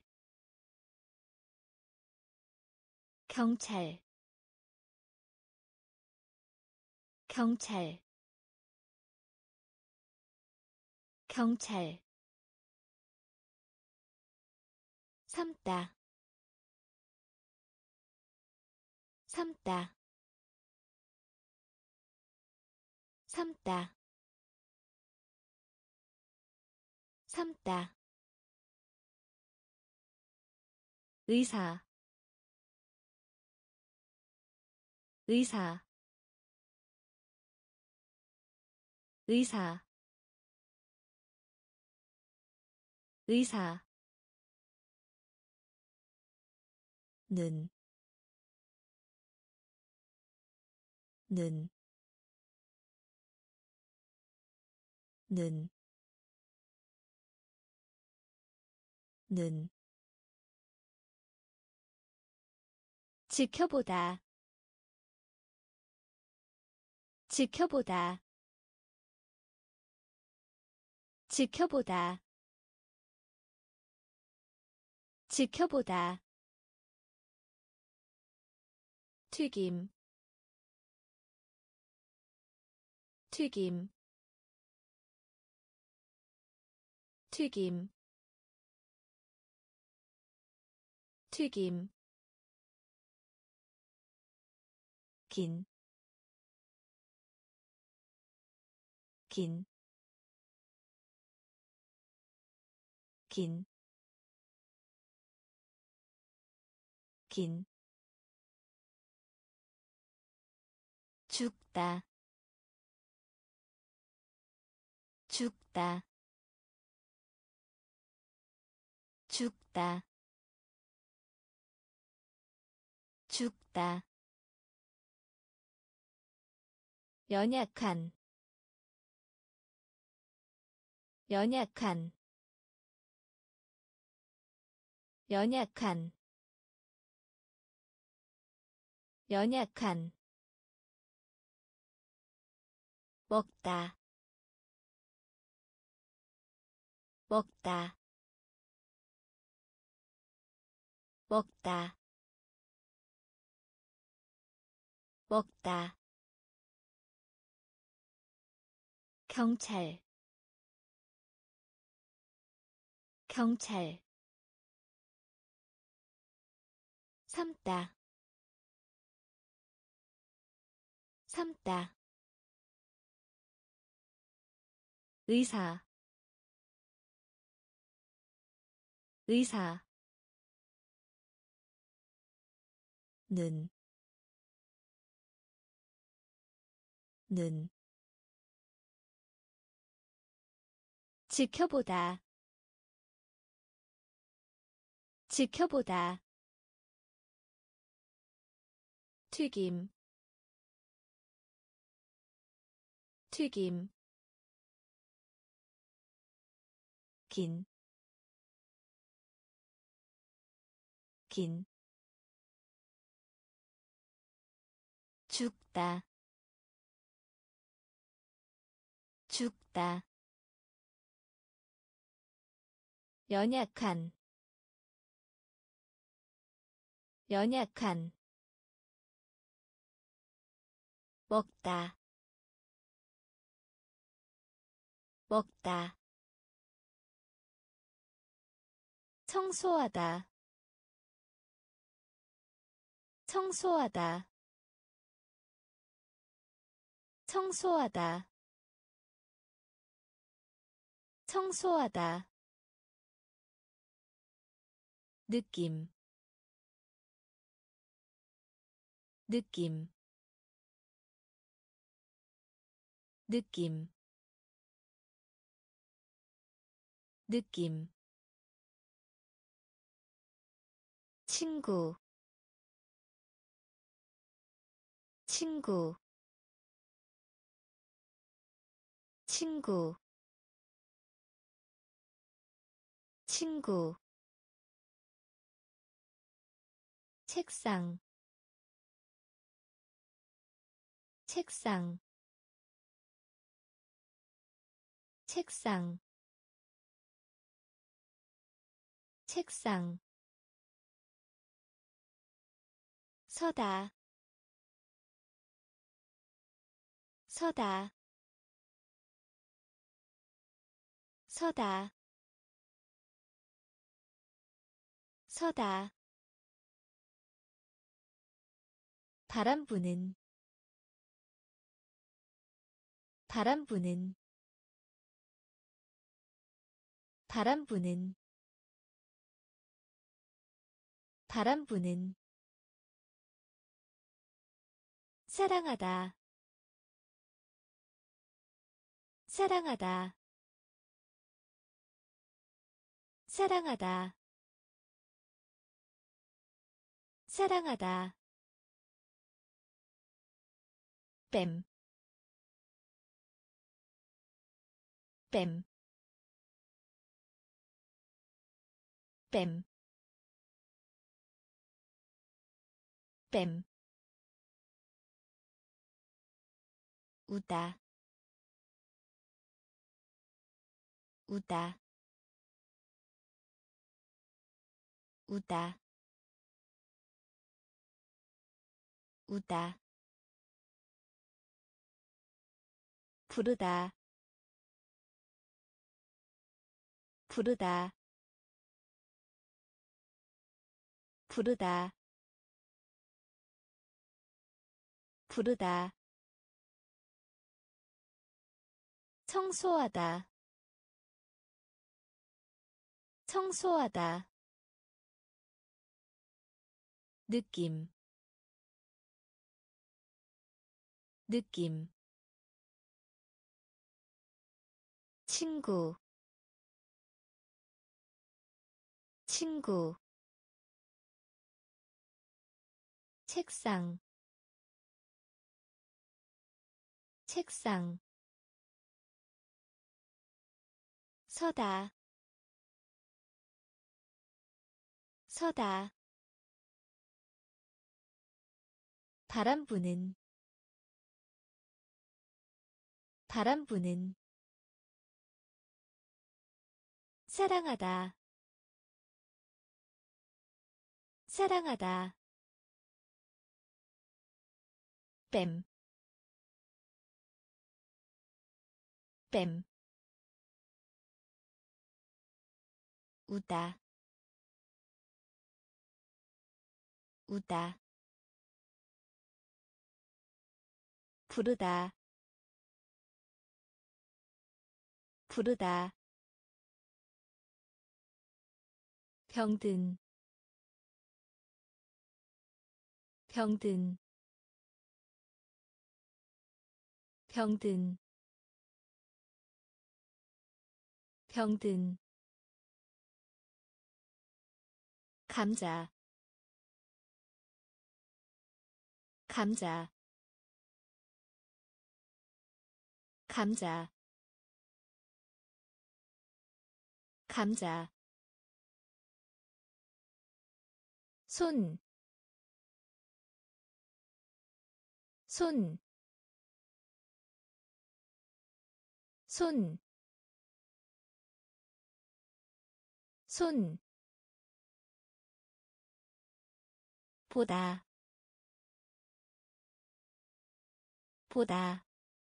[SPEAKER 1] 경찰, 경찰, 경찰, 삶다, 삶다, 삶다, 삶다, 의사, 의사, 의사, 의사, 는, 는, 는, 는, 지켜보다, 지켜보다, 지켜보다, 지켜보다, 튀김, 튀김, 튀김, 튀김, 긴, 긴, 긴, 긴, 죽다, 죽다, 죽다, 죽다, 연약한, 연약한, 연약한, 연약한, 먹다, 먹다, 먹다, 먹다, 경찰, 경찰, 삶다, 삶다, 의사, 의사, 는, 눈 지켜보다 지켜보다 튀김 튀김 긴 긴 죽다 죽다 연약한 연약한 먹다 먹다 청소하다 청소하다 청소하다 청소하다 느낌 느낌 느낌 느낌 친구 친구 친구 친구 책상 책상 책상 책상 서다 서다 서다 서다 바람 부는 바람 부는 바람 부는 바람 부는 사랑하다 사랑하다 사랑하다 사랑하다 뱀 뱀 뱀 뱀 우다 우다 우다 우다 부르다 부르다 부르다 부르다 청소하다 청소하다 느낌 느낌 친구 친구 책상 책상 서다 서다 바람 부는 바람 부는 사랑하다 사랑하다 뱀 뱀 우다 우다 부르다 부르다 병든 병든 병든 병든 감자 감자 감자 감자 손, 손, 손, 손, 보다, 보다,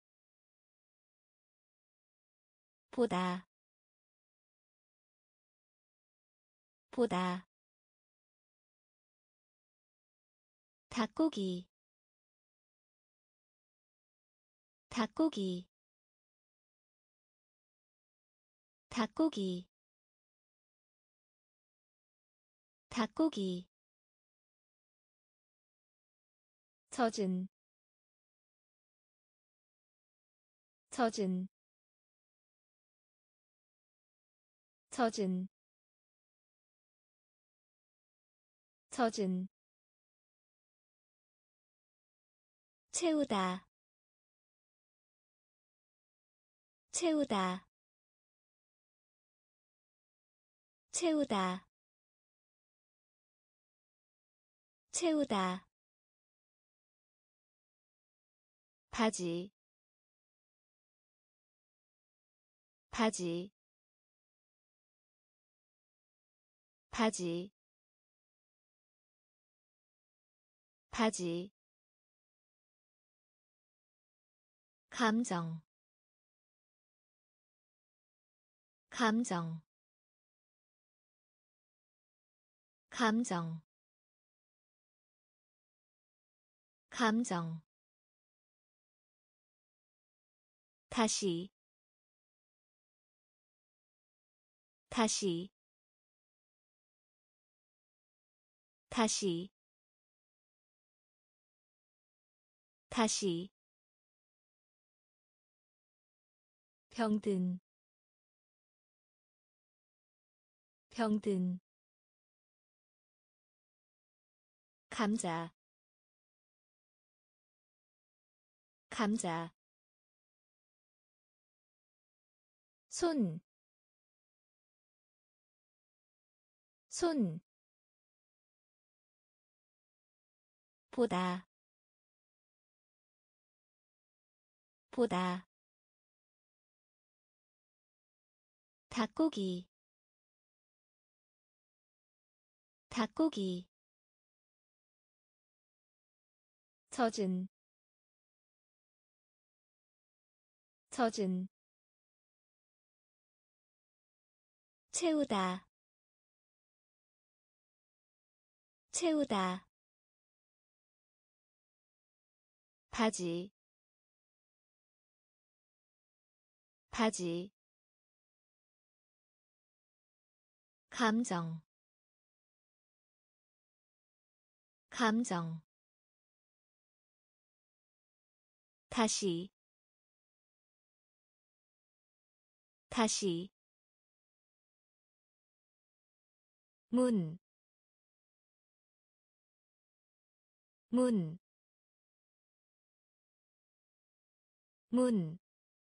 [SPEAKER 1] 보다, 보다, 닭고기, 닭고기, 닭고기, 닭고기, 젖은, 젖은, 젖은, 젖은, 채우다, 채우다, 채우다, 채우다, 바지, 바지, 바지, 바지, 감정, 감정, 감정, 감정, 다시, 다시, 다시, 다시, 병든, 병든, 감자, 감자, 손, 손, 보다, 보다, 닭고기, 닭고기, 젖은, 젖은, 채우다, 채우다, 바지, 바지, 감정, 감정, 다시, 다시, 문, 문, 문,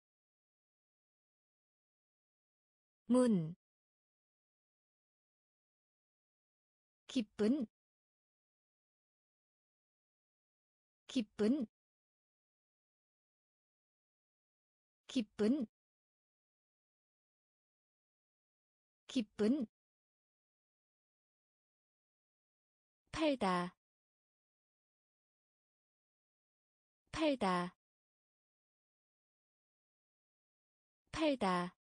[SPEAKER 1] 문, 기쁜, 기쁜, 기쁜, 기쁜, 팔다, 팔다, 팔다,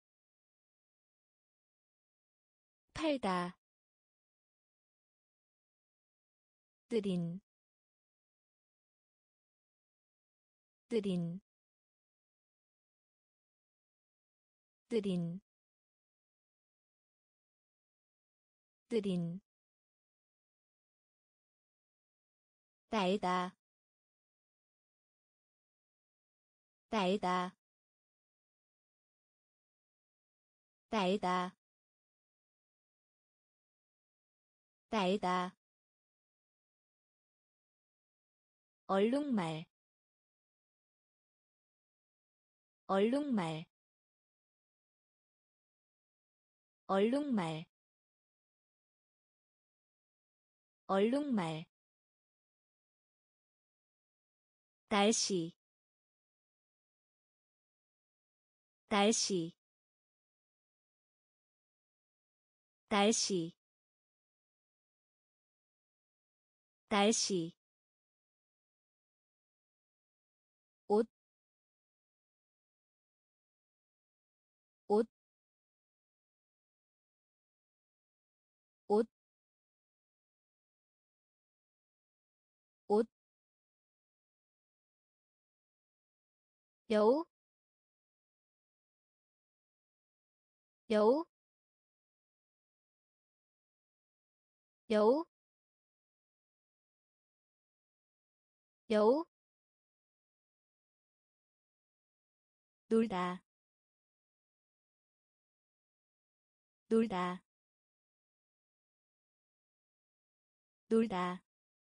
[SPEAKER 1] 팔다, 느린, 느린, 느린, 느린, 날다, 달다 달다 달다 얼룩말 얼룩말 얼룩말 얼룩말 날씨 날씨 날씨 날씨 옷, 옷, 옷, 옷, 여우, 여우, 여우, 여우, 놀다, 놀다, 놀다,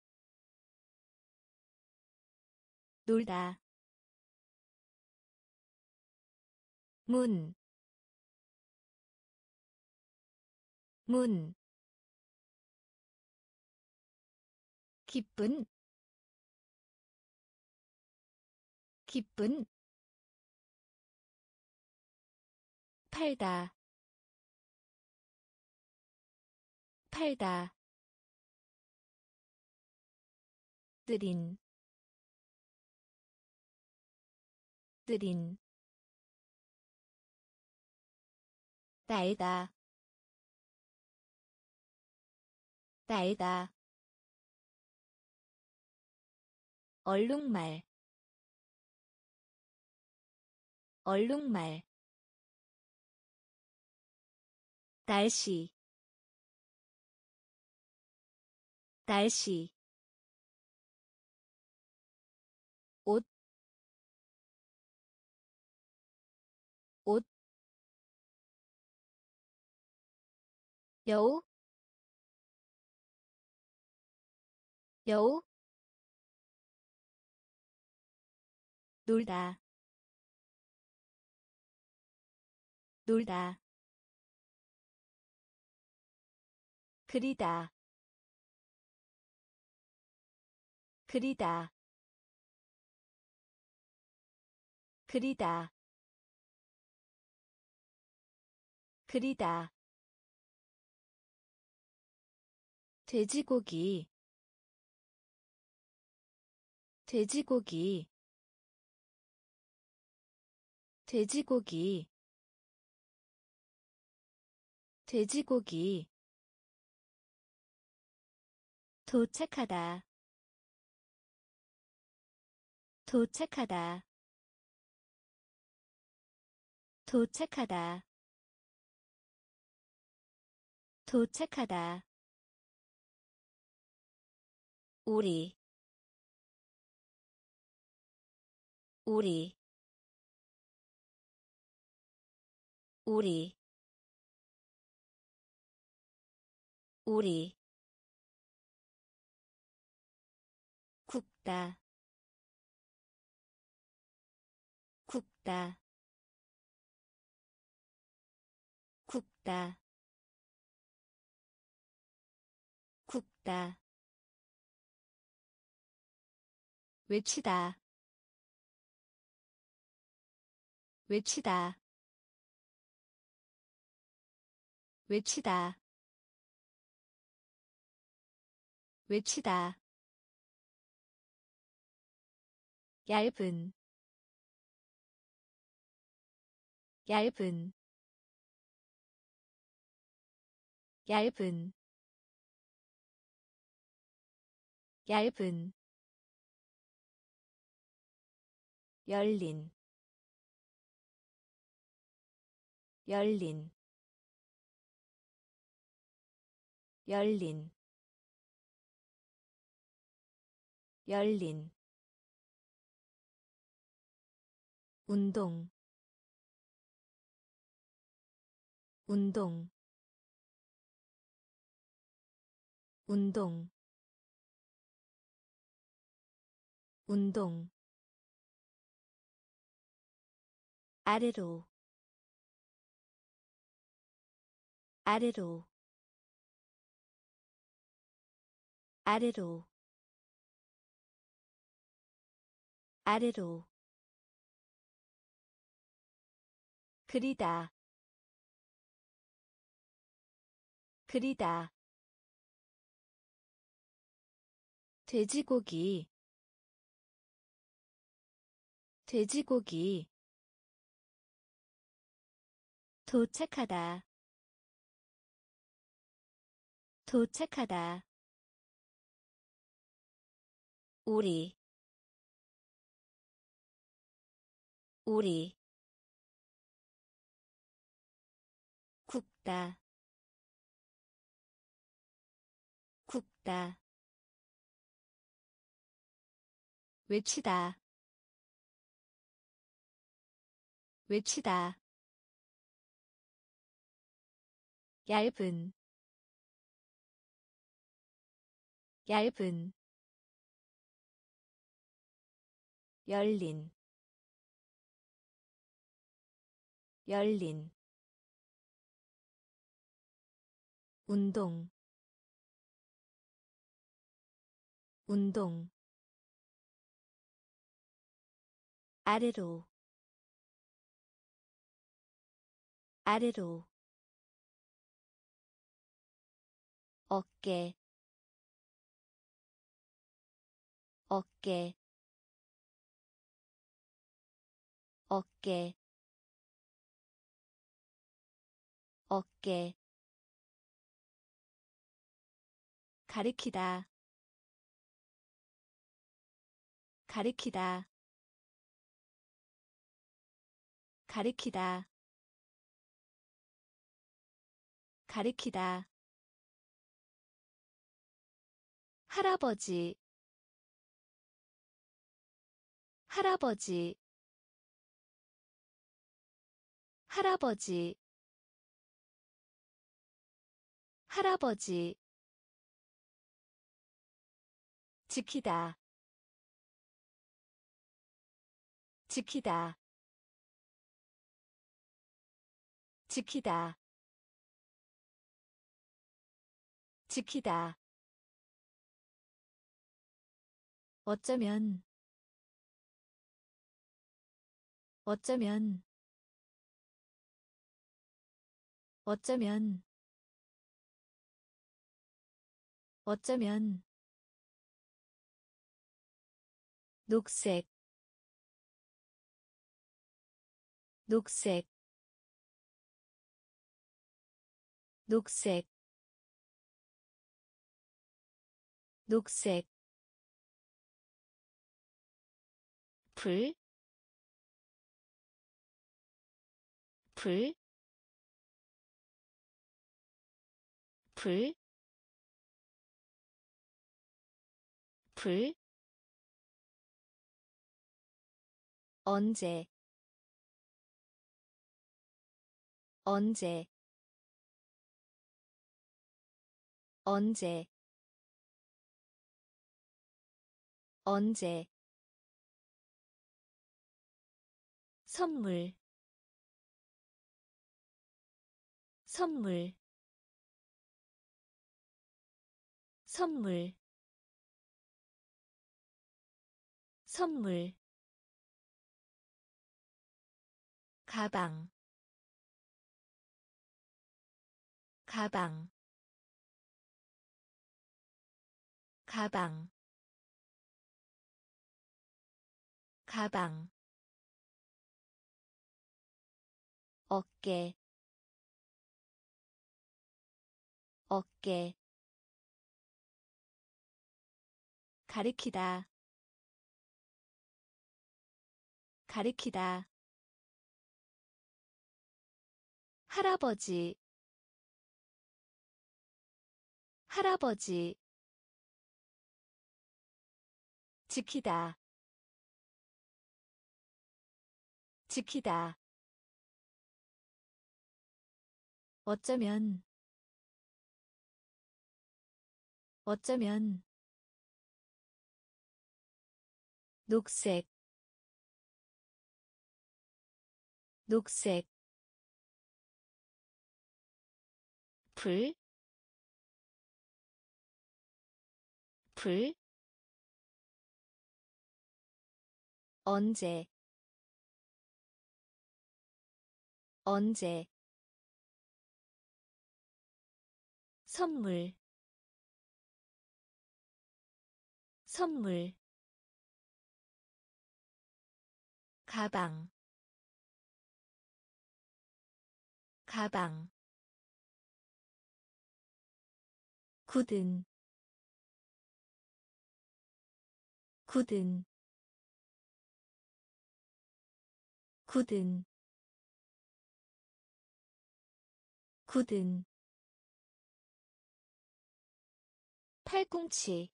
[SPEAKER 1] 놀다, 문, 문, 기쁜, 기쁜, 팔다, 팔다, 느린, 느린, 달다, 달다, 얼룩말, 얼룩말, 날씨, 날씨, 옷, 옷, 여우, 여우, 놀다, 놀다, 그리다, 그리다, 그리다, 그리다, 돼지고기, 돼지고기, 돼지고기, 돼지고기, 도착하다, 도착하다, 도착하다, 도착하다, 우리, 우리, 우리, 우리, 굽다, 굽다, 굽다, 굽다, 외치다, 외치다, 외치다, 외치다, 얇은, 얇은, 얇은, 얇은, 열린, 열린, 열린, 열린, 운동 운동 운동 운동 아래로 아래로 아래로 아래로 그리다 그리다 돼지고기 돼지고기 도착하다 도착하다 우리 우리 굽다 굽다 외치다 외치다 얇은 얇은 열린 열린 운동 운동 아래로 아래로 어깨 어깨 어깨 어깨 가리키다 가리키다 가리키다 가리키다 할아버지 할아버지 할아버지 할아버지 지키다 지키다 지키다 지키다 어쩌면 어쩌면 어쩌면 어쩌면 녹색 녹색 녹색 녹색 불, 불, 불, 불, 언제, 언제, 언제, 언제, 선물, 선물, 선물, 선물, 가방, 가방, 가방, 가방, 어깨, 어깨, 가리키다, 가리키다, 할아버지, 할아버지, 지키다, 지키다. 어쩌면 어쩌면 녹색 녹색 불 불 언제 언제 선물 선물 가방 가방 굳은 굳은 굳은 굳은 팔꿈치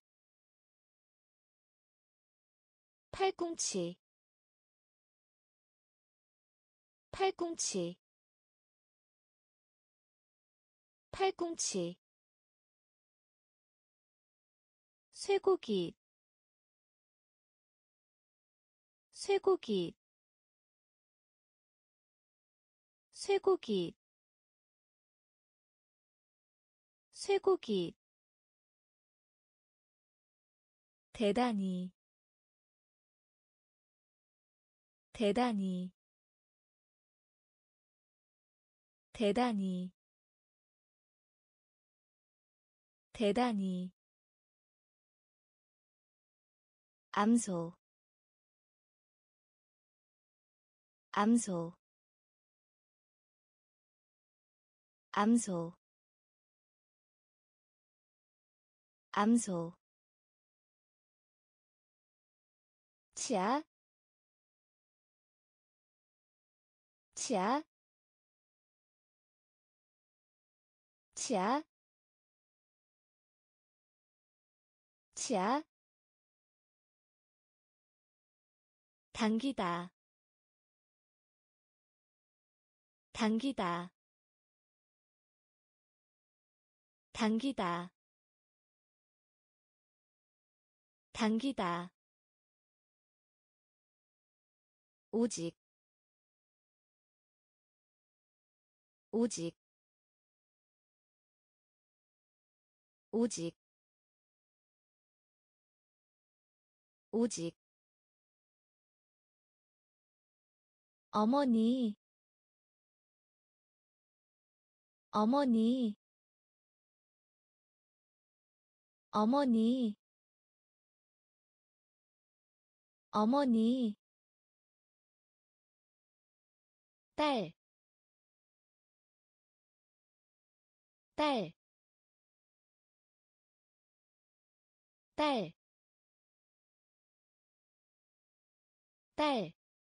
[SPEAKER 1] 팔꿈치 팔꿈치 팔꿈치 쇠고기 쇠고기 쇠고기 쇠고기 대단히 대단히 대단히 대단히 암소 암소 암소 암소 치아 치아 치아 치아 당기다 당기다 당기다 당기다 오직 오직 오직 오직 어머니 어머니 어머니 어머니 딸, 딸, 딸, 딸,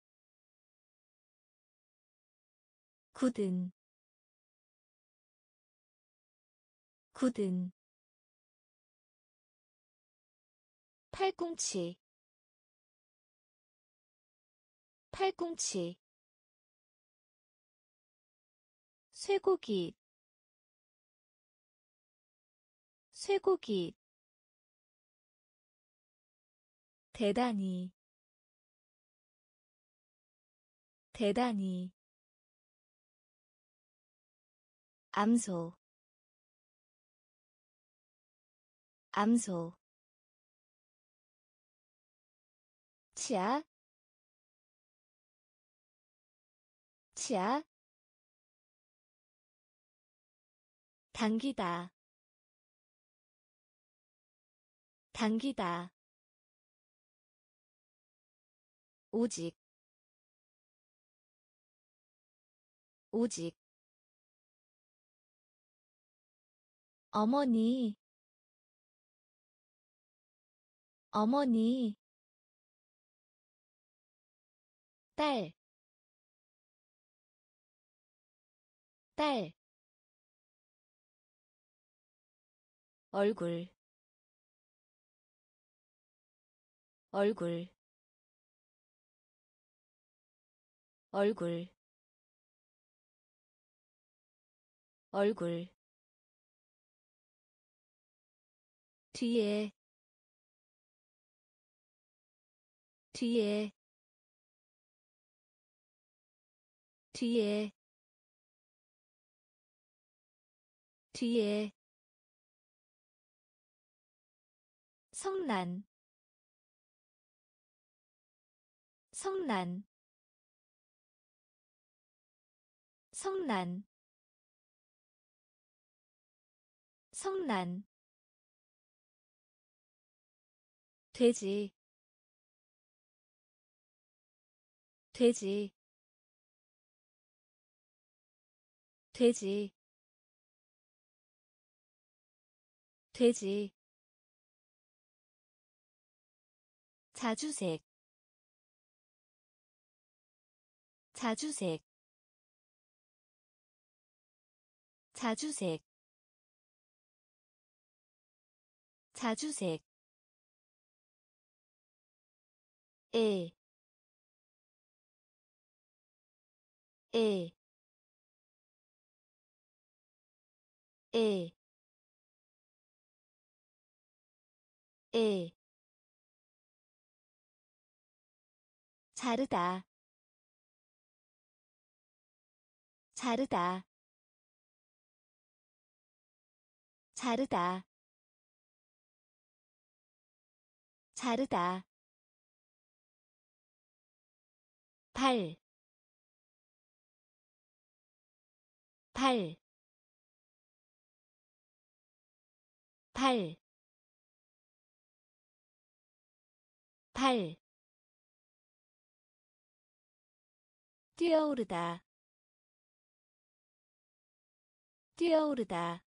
[SPEAKER 1] 굳은, 굳은, 팔꿈치, 팔꿈치, 쇠고기, 쇠고기, 대단히, 대단히, 암소, 암소, 치아, 치아, 당기다, 당기다, 오직, 오직, 어머니, 어머니, 딸, 딸, 얼굴, 얼굴, 얼굴 얼굴 뒤에 뒤에 뒤에 뒤에 성난 성난 성난 성난 돼지 돼지 돼지 돼지 자주색 자주색 자주색 자주색 에, 에, 에, 에, 자르다, 자르다, 자르다, 자르다, 발, 발, 발, 발, 뛰어오르다, 뛰어오르다,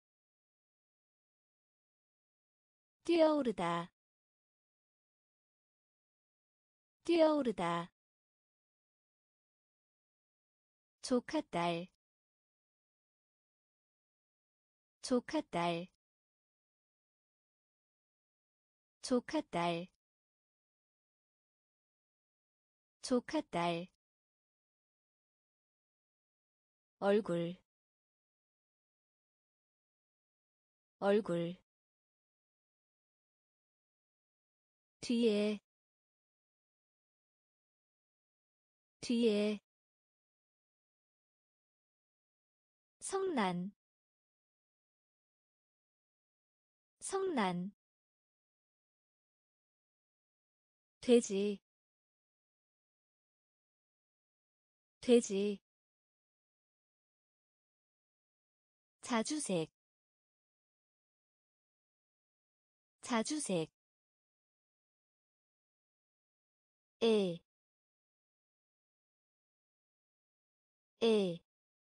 [SPEAKER 1] 뛰어오르다, 뛰어오르다, 조카딸, 조카딸, 조카딸, 조카딸, 얼굴, 얼굴, 뒤에, 뒤에, 성난, 성난, 돼지, 돼지, 자주색, 자주색, 에, 에,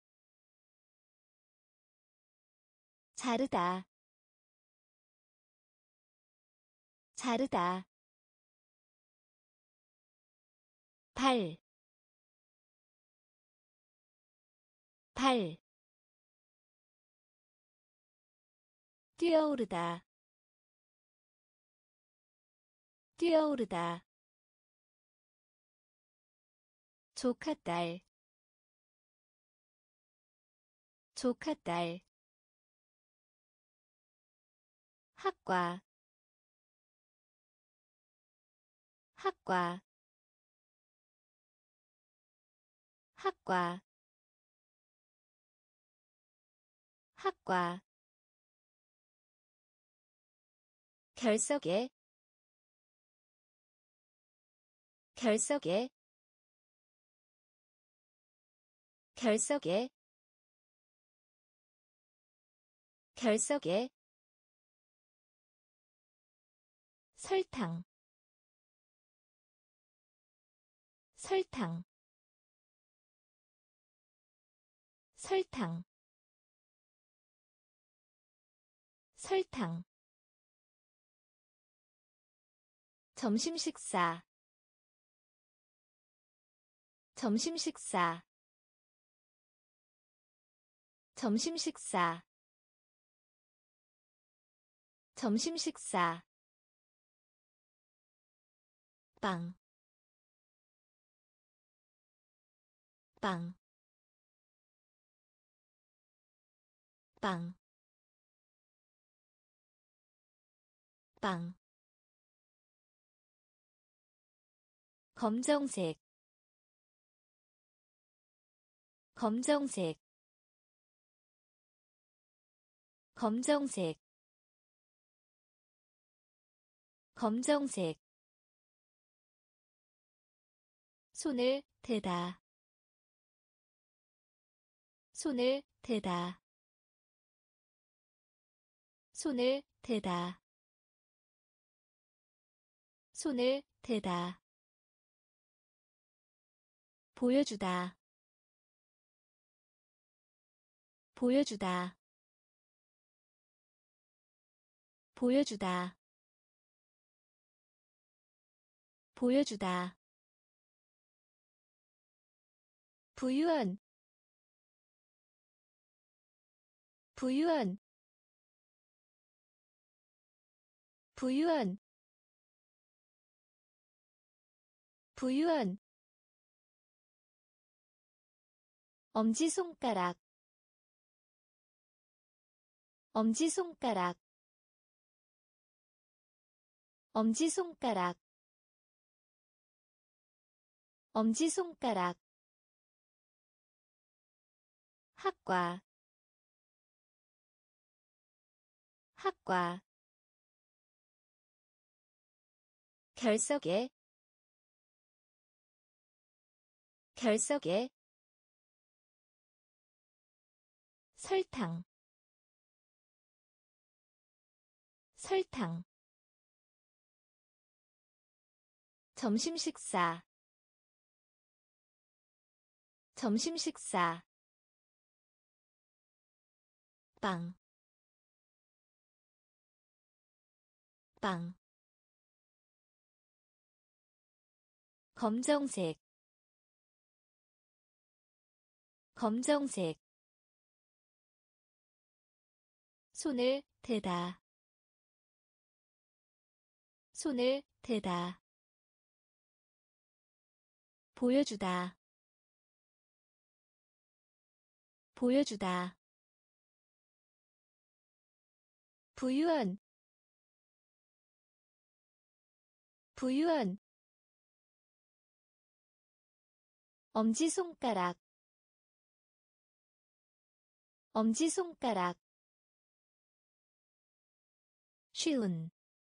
[SPEAKER 1] 자르다, 자르다, 발, 발, 뛰어오르다, 뛰어오르다, 조카딸, 조카딸, 학과, 학과, 학과, 학과, 결석에, 결석에, 결석에, 결석에, 설탕, 설탕, 설탕, 설탕, 점심 식사, 점심 식사, 점심 식사, 점심 식사, 빵, 빵, 빵, 빵. 검정색, 검정색, 검정색, 검정색. 손을 대다, 손을 대다, 손을 대다, 손을 대다. 보여주다, 보여주다, 보여주다, 보여주다. 부유한, 부유한, 부유한, 부유한. 엄지손가락, 엄지손가락, 엄지손가락, 엄지손가락. 학과, 학과. 결석에, 결석에. 설탕, 설탕. 점심 식사, 점심 식사. 빵, 빵. 검정색, 검정색. 손을 대다, 손을 대다. 보여주다, 보여주다. 부유한, 부유한. 엄지손가락, 엄지손가락. 쉬운,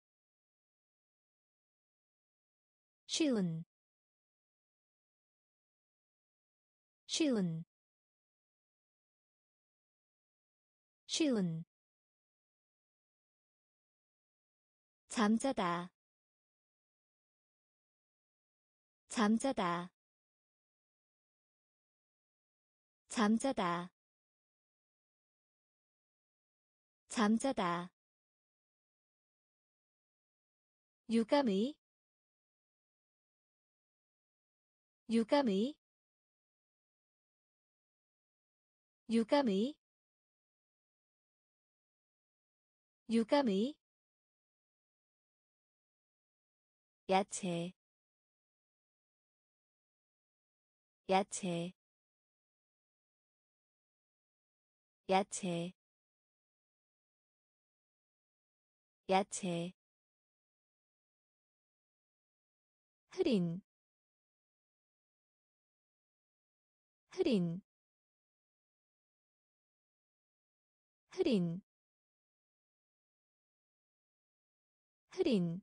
[SPEAKER 1] 쉬운, 쉬운, 쉬운. 잠자다, 잠자다, 잠자다, 잠자다. 유감의, 유감의, 유감의, 유감의. 야채, 야채, 야채, 야채. 흐린, 흐린, 흐린, 흐린.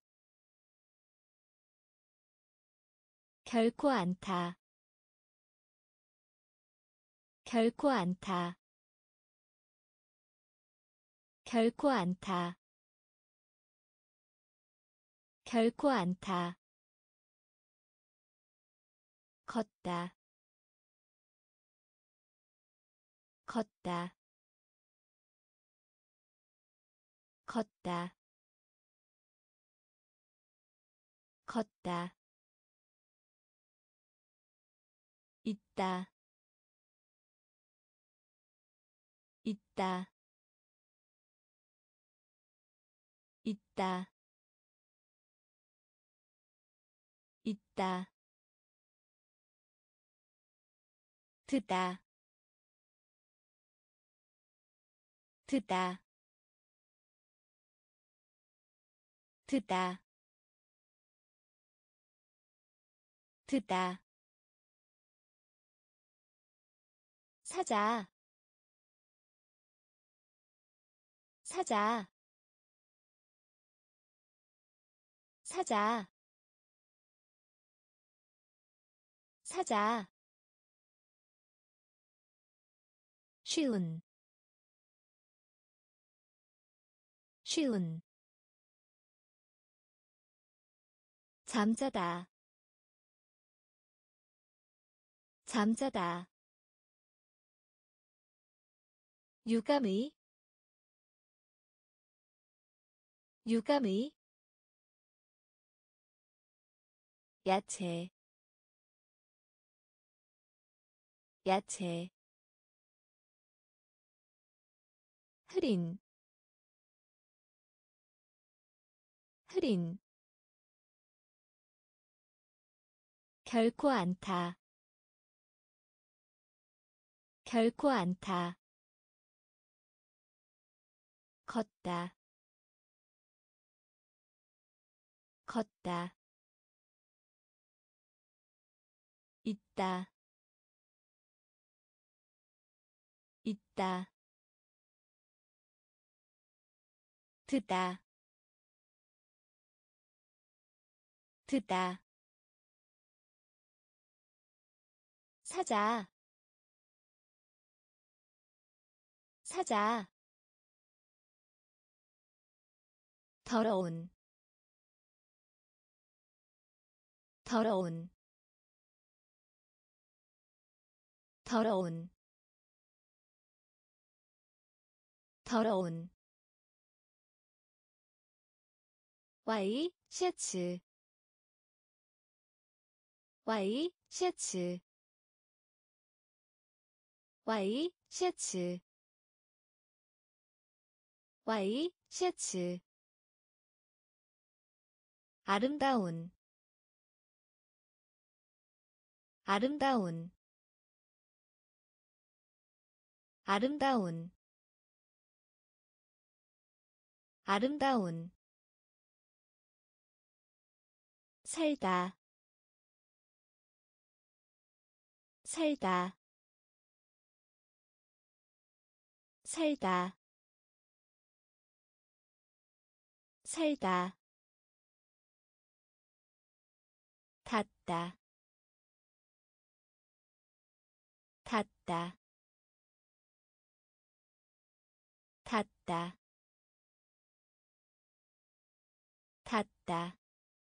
[SPEAKER 1] 결코 않다, 결코 않다, 결코 않다, 결코 않다. 걷다, 걷다, 걷다, 걷다. 있다, 있다, 있다, 있다. 듣다 듣다 듣다 듣다 사자 사자 사자 사자 쉬운 쉬운 잠자다 잠자다 유감의 유감의 야채 야채 흐린 흐린 결코 않다 결코 않다 걷다 걷다 있다 있다 듣다 듣다 사자 사자 더러운 더러운 더러운 더러운 와이 셔츠 와이 셔츠 와이 셔츠 와이 셔츠 아름다운 아름다운 아름다운 아름다운 살다 살다 살다 살다 닿다 닿다 닿다 닿다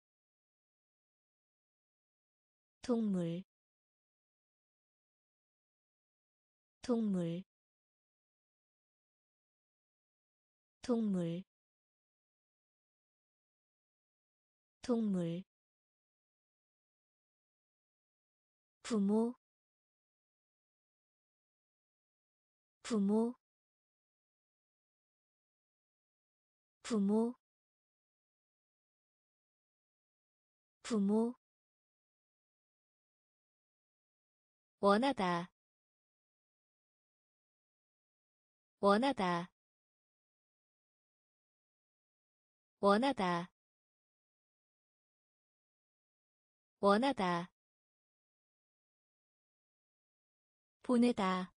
[SPEAKER 1] 동물 동물 동물 동물 부모 부모 부모 부모 원하다 원하다 원하다 원하다 보내다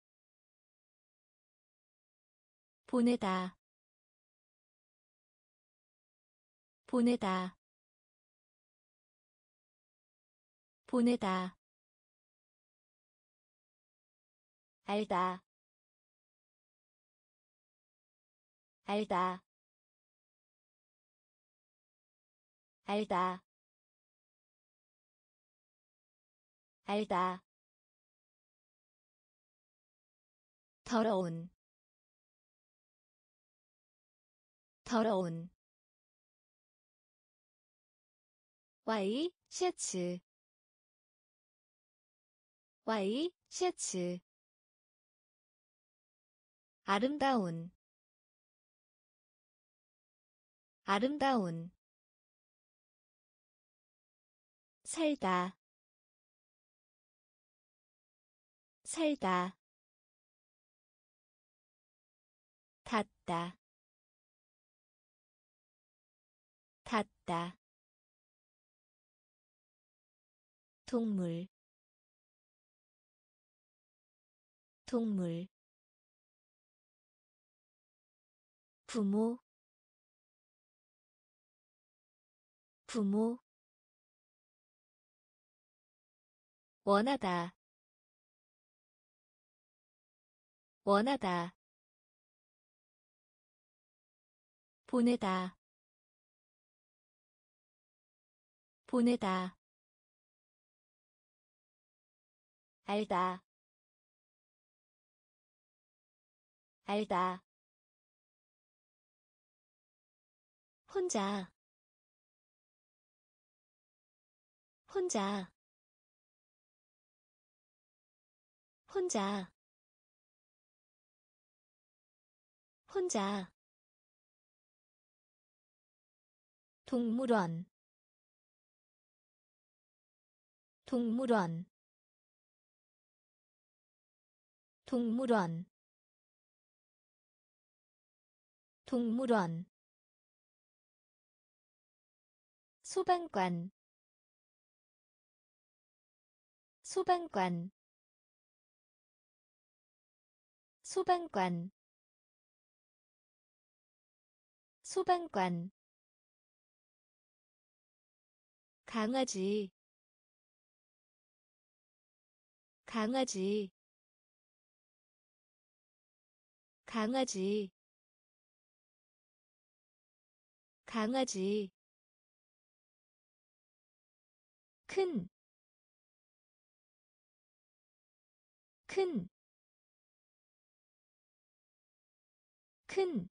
[SPEAKER 1] 보내다 보내다 보내다 알다 알다 알다 알다 더러운 더러운 와이 셔츠 와이 셔츠 아름다운 아름다운 살다 살다 닿다 닿다 동물 동물 부모 부모 원하다 원하다 보내다 보내다 알다 알다 혼자 혼자 혼자 혼자 동물원 동물원 동물원 동물원 소방관 소방관 소방관 소방관 강아지 강아지 강아지 강아지 큰, 큰, 큰,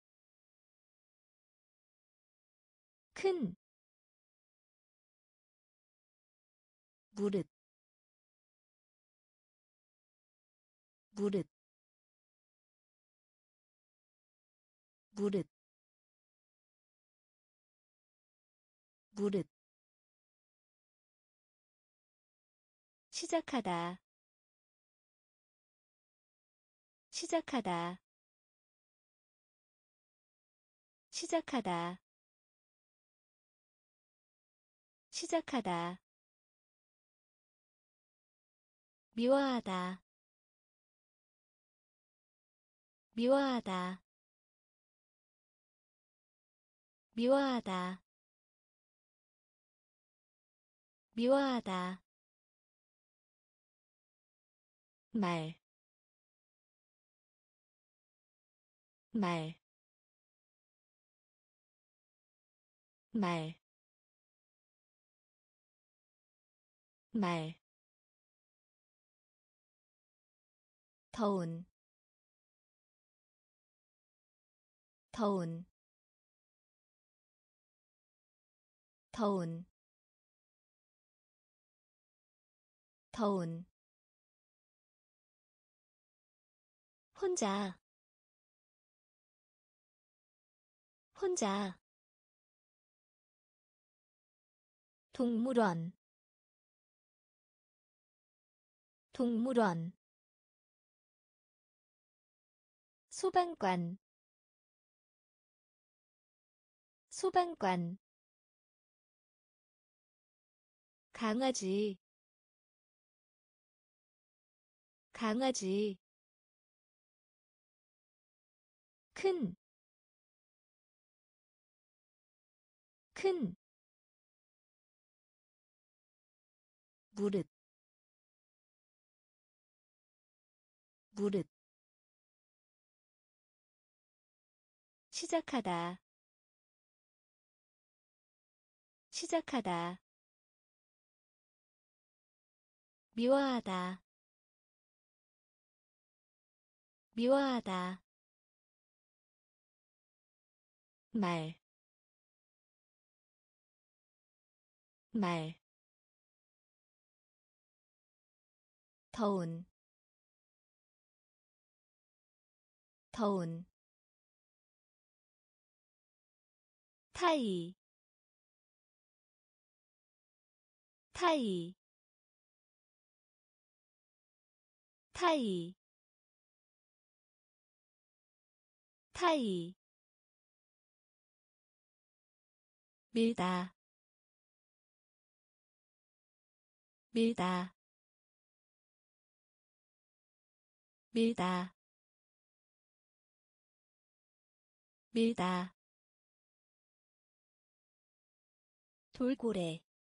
[SPEAKER 1] 큰, 무릇, 무릇, 무릇, 무릇, 시작하다, 시작하다, 시작하다, 시작하다, 미워하다, 미워하다, 미워하다, 미워하다, 말, 말, 말, 말, 더운, 더운, 더운, 더운, 혼자, 혼자, 동물원, 동물원, 소방관, 소방관, 강아지, 강아지, 큰, 큰, 무릇, 무릇, 시작하다, 시작하다, 미워하다, 미워하다, 말, 말, 더운, 더운, 타이, 타이, 타이 타이 밀다 밀다 밀다 밀다 돌고래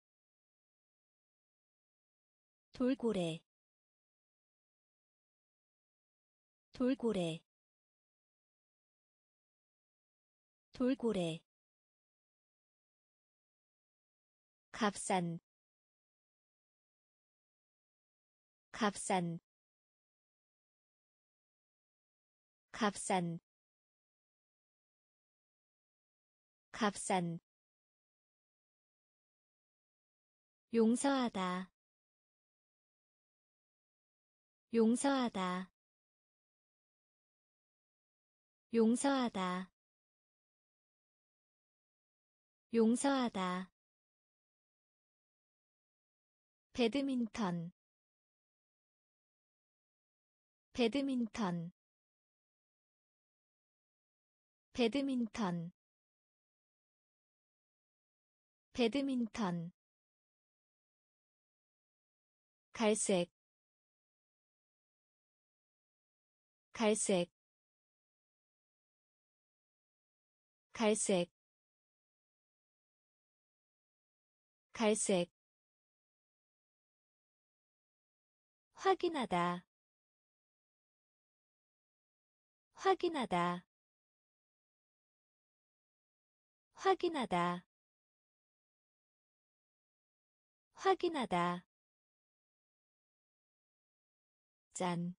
[SPEAKER 1] 돌고래 돌고래 돌고래 값싼 값싼 값싼 값싼 용서하다 용서하다 용서하다 용서하다 배드민턴 배드민턴 배드민턴 배드민턴 갈색 갈색 갈색 갈색 확인하다 확인하다 확인하다 확인하다 짠,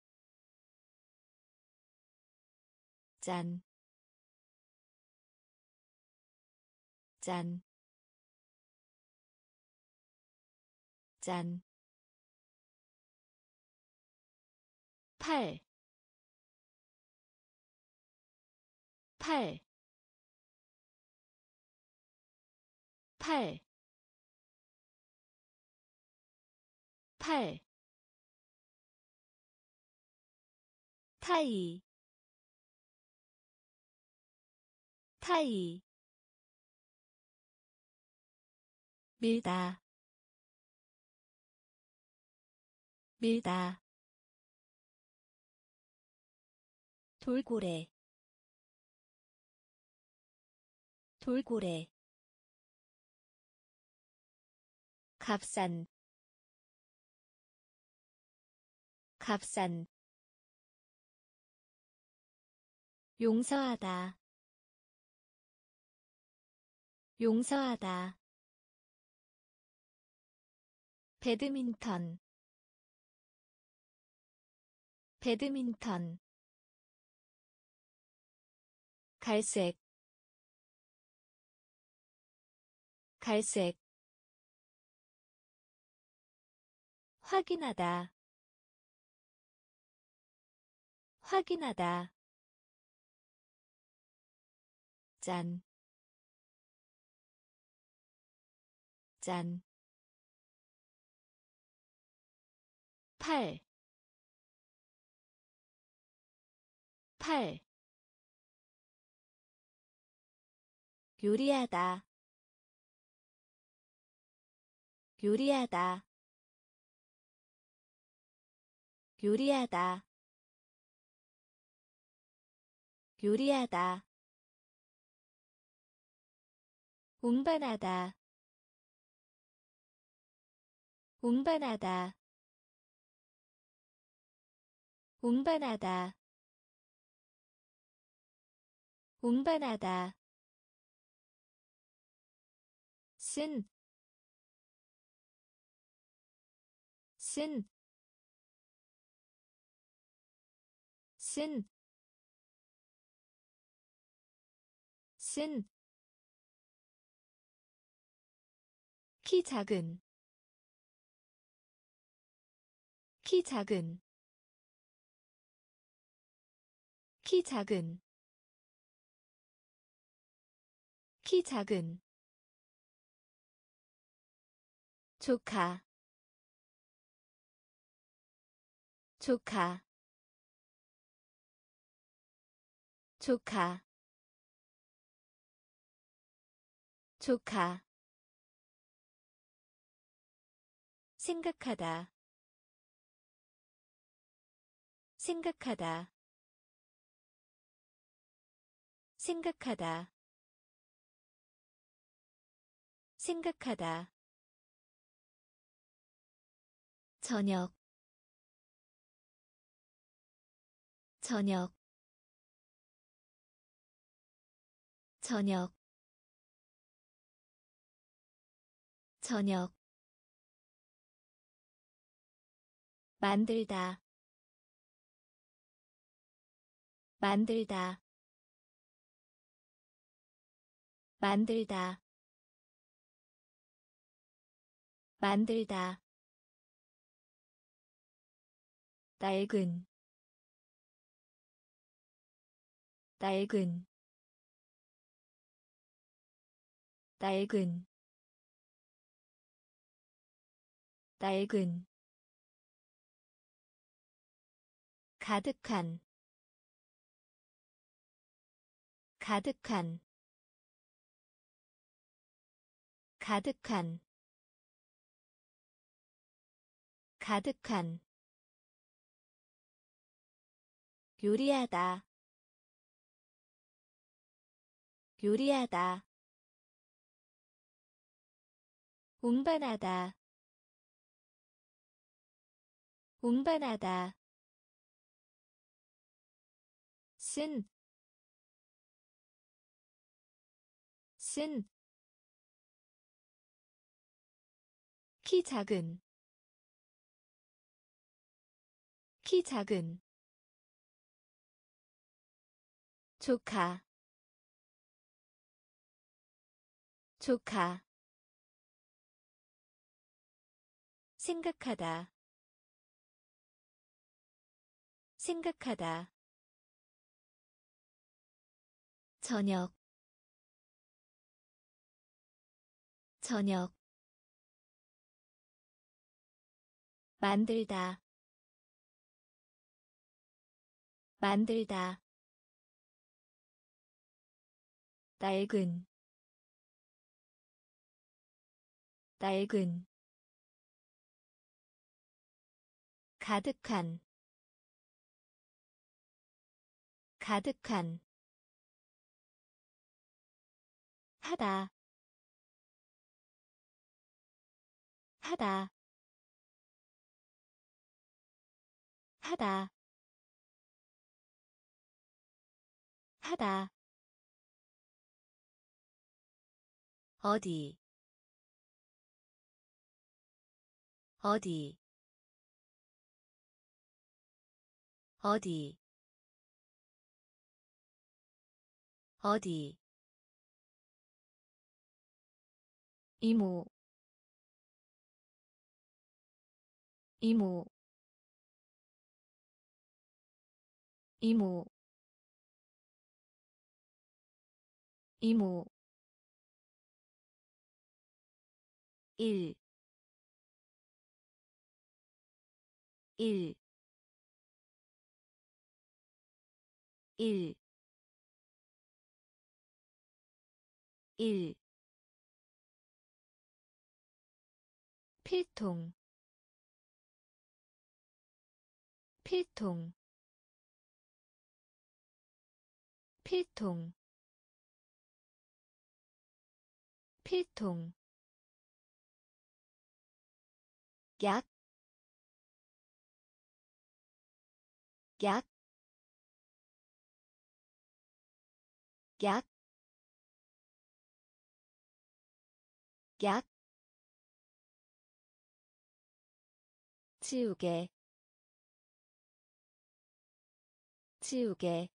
[SPEAKER 1] 짠, 짠, 짠, 팔, 팔, 팔, 팔, 타이, 타이, 밀다, 밀다, 돌고래, 돌고래, 값싼, 값싼, 용서하다, 용서하다, 배드민턴, 배드민턴, 갈색, 갈색, 확인하다, 확인하다, 짠, 짠, 팔, 팔, 요리하다, 요리하다, 요리하다, 요리하다, 운반하다, 운반하다, 운반하다, 운반하다, 쓴, 쓴, 쓴, 쓴, 키 작은, 키 작은, 키 작은, 키 작은, 조카, 조카 조카 조카 생각하다 생각하다 생각하다 생각하다 저녁 저녁 저녁 저녁 만들다 만들다 만들다 만들다 낡은 낡은 낡은 낡은 가득한 가득한 가득한 가득한 요리하다 요리하다 운반하다 운반하다 쓴 키 작은 키 작은 조카 조카 생각하다 생각하다 저녁 저녁 만들다 만들다 낡은 낡은 가득한 가득한 하다 하다 하다 하다 어디 어디 어디 어디 이모 이모 이모 이모 1 1 1 1 필통 필통 필통 필통 약, 약, 약, 약, 지우개, 지우개,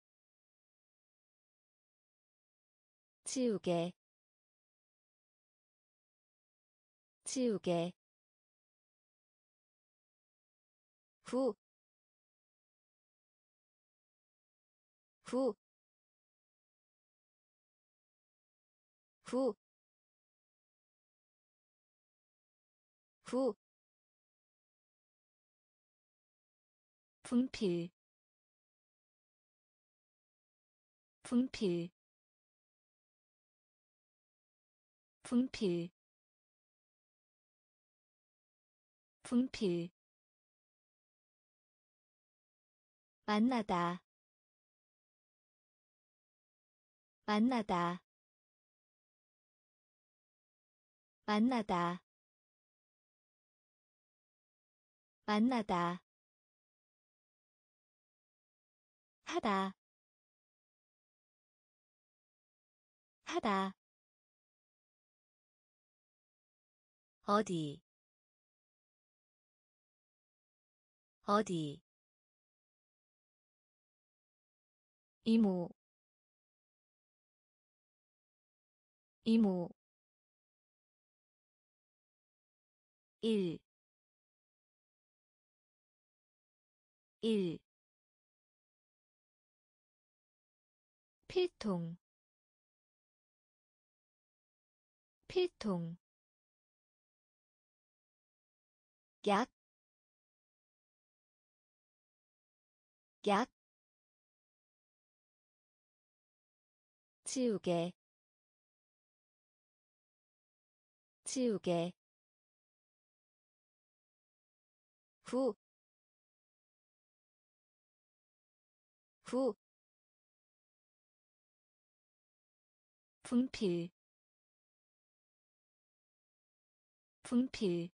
[SPEAKER 1] 지우개, 지우개, 후, 후, 후, 후, 분필 분필 분필 분필 만나다 만나다 만나다 만나다 하다 하다 어디 어디 이모 이모 일 필통 필통 약 지우개 지우개 후 분필 분필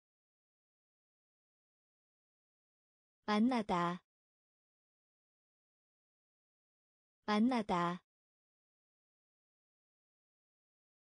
[SPEAKER 1] 만나다 만나다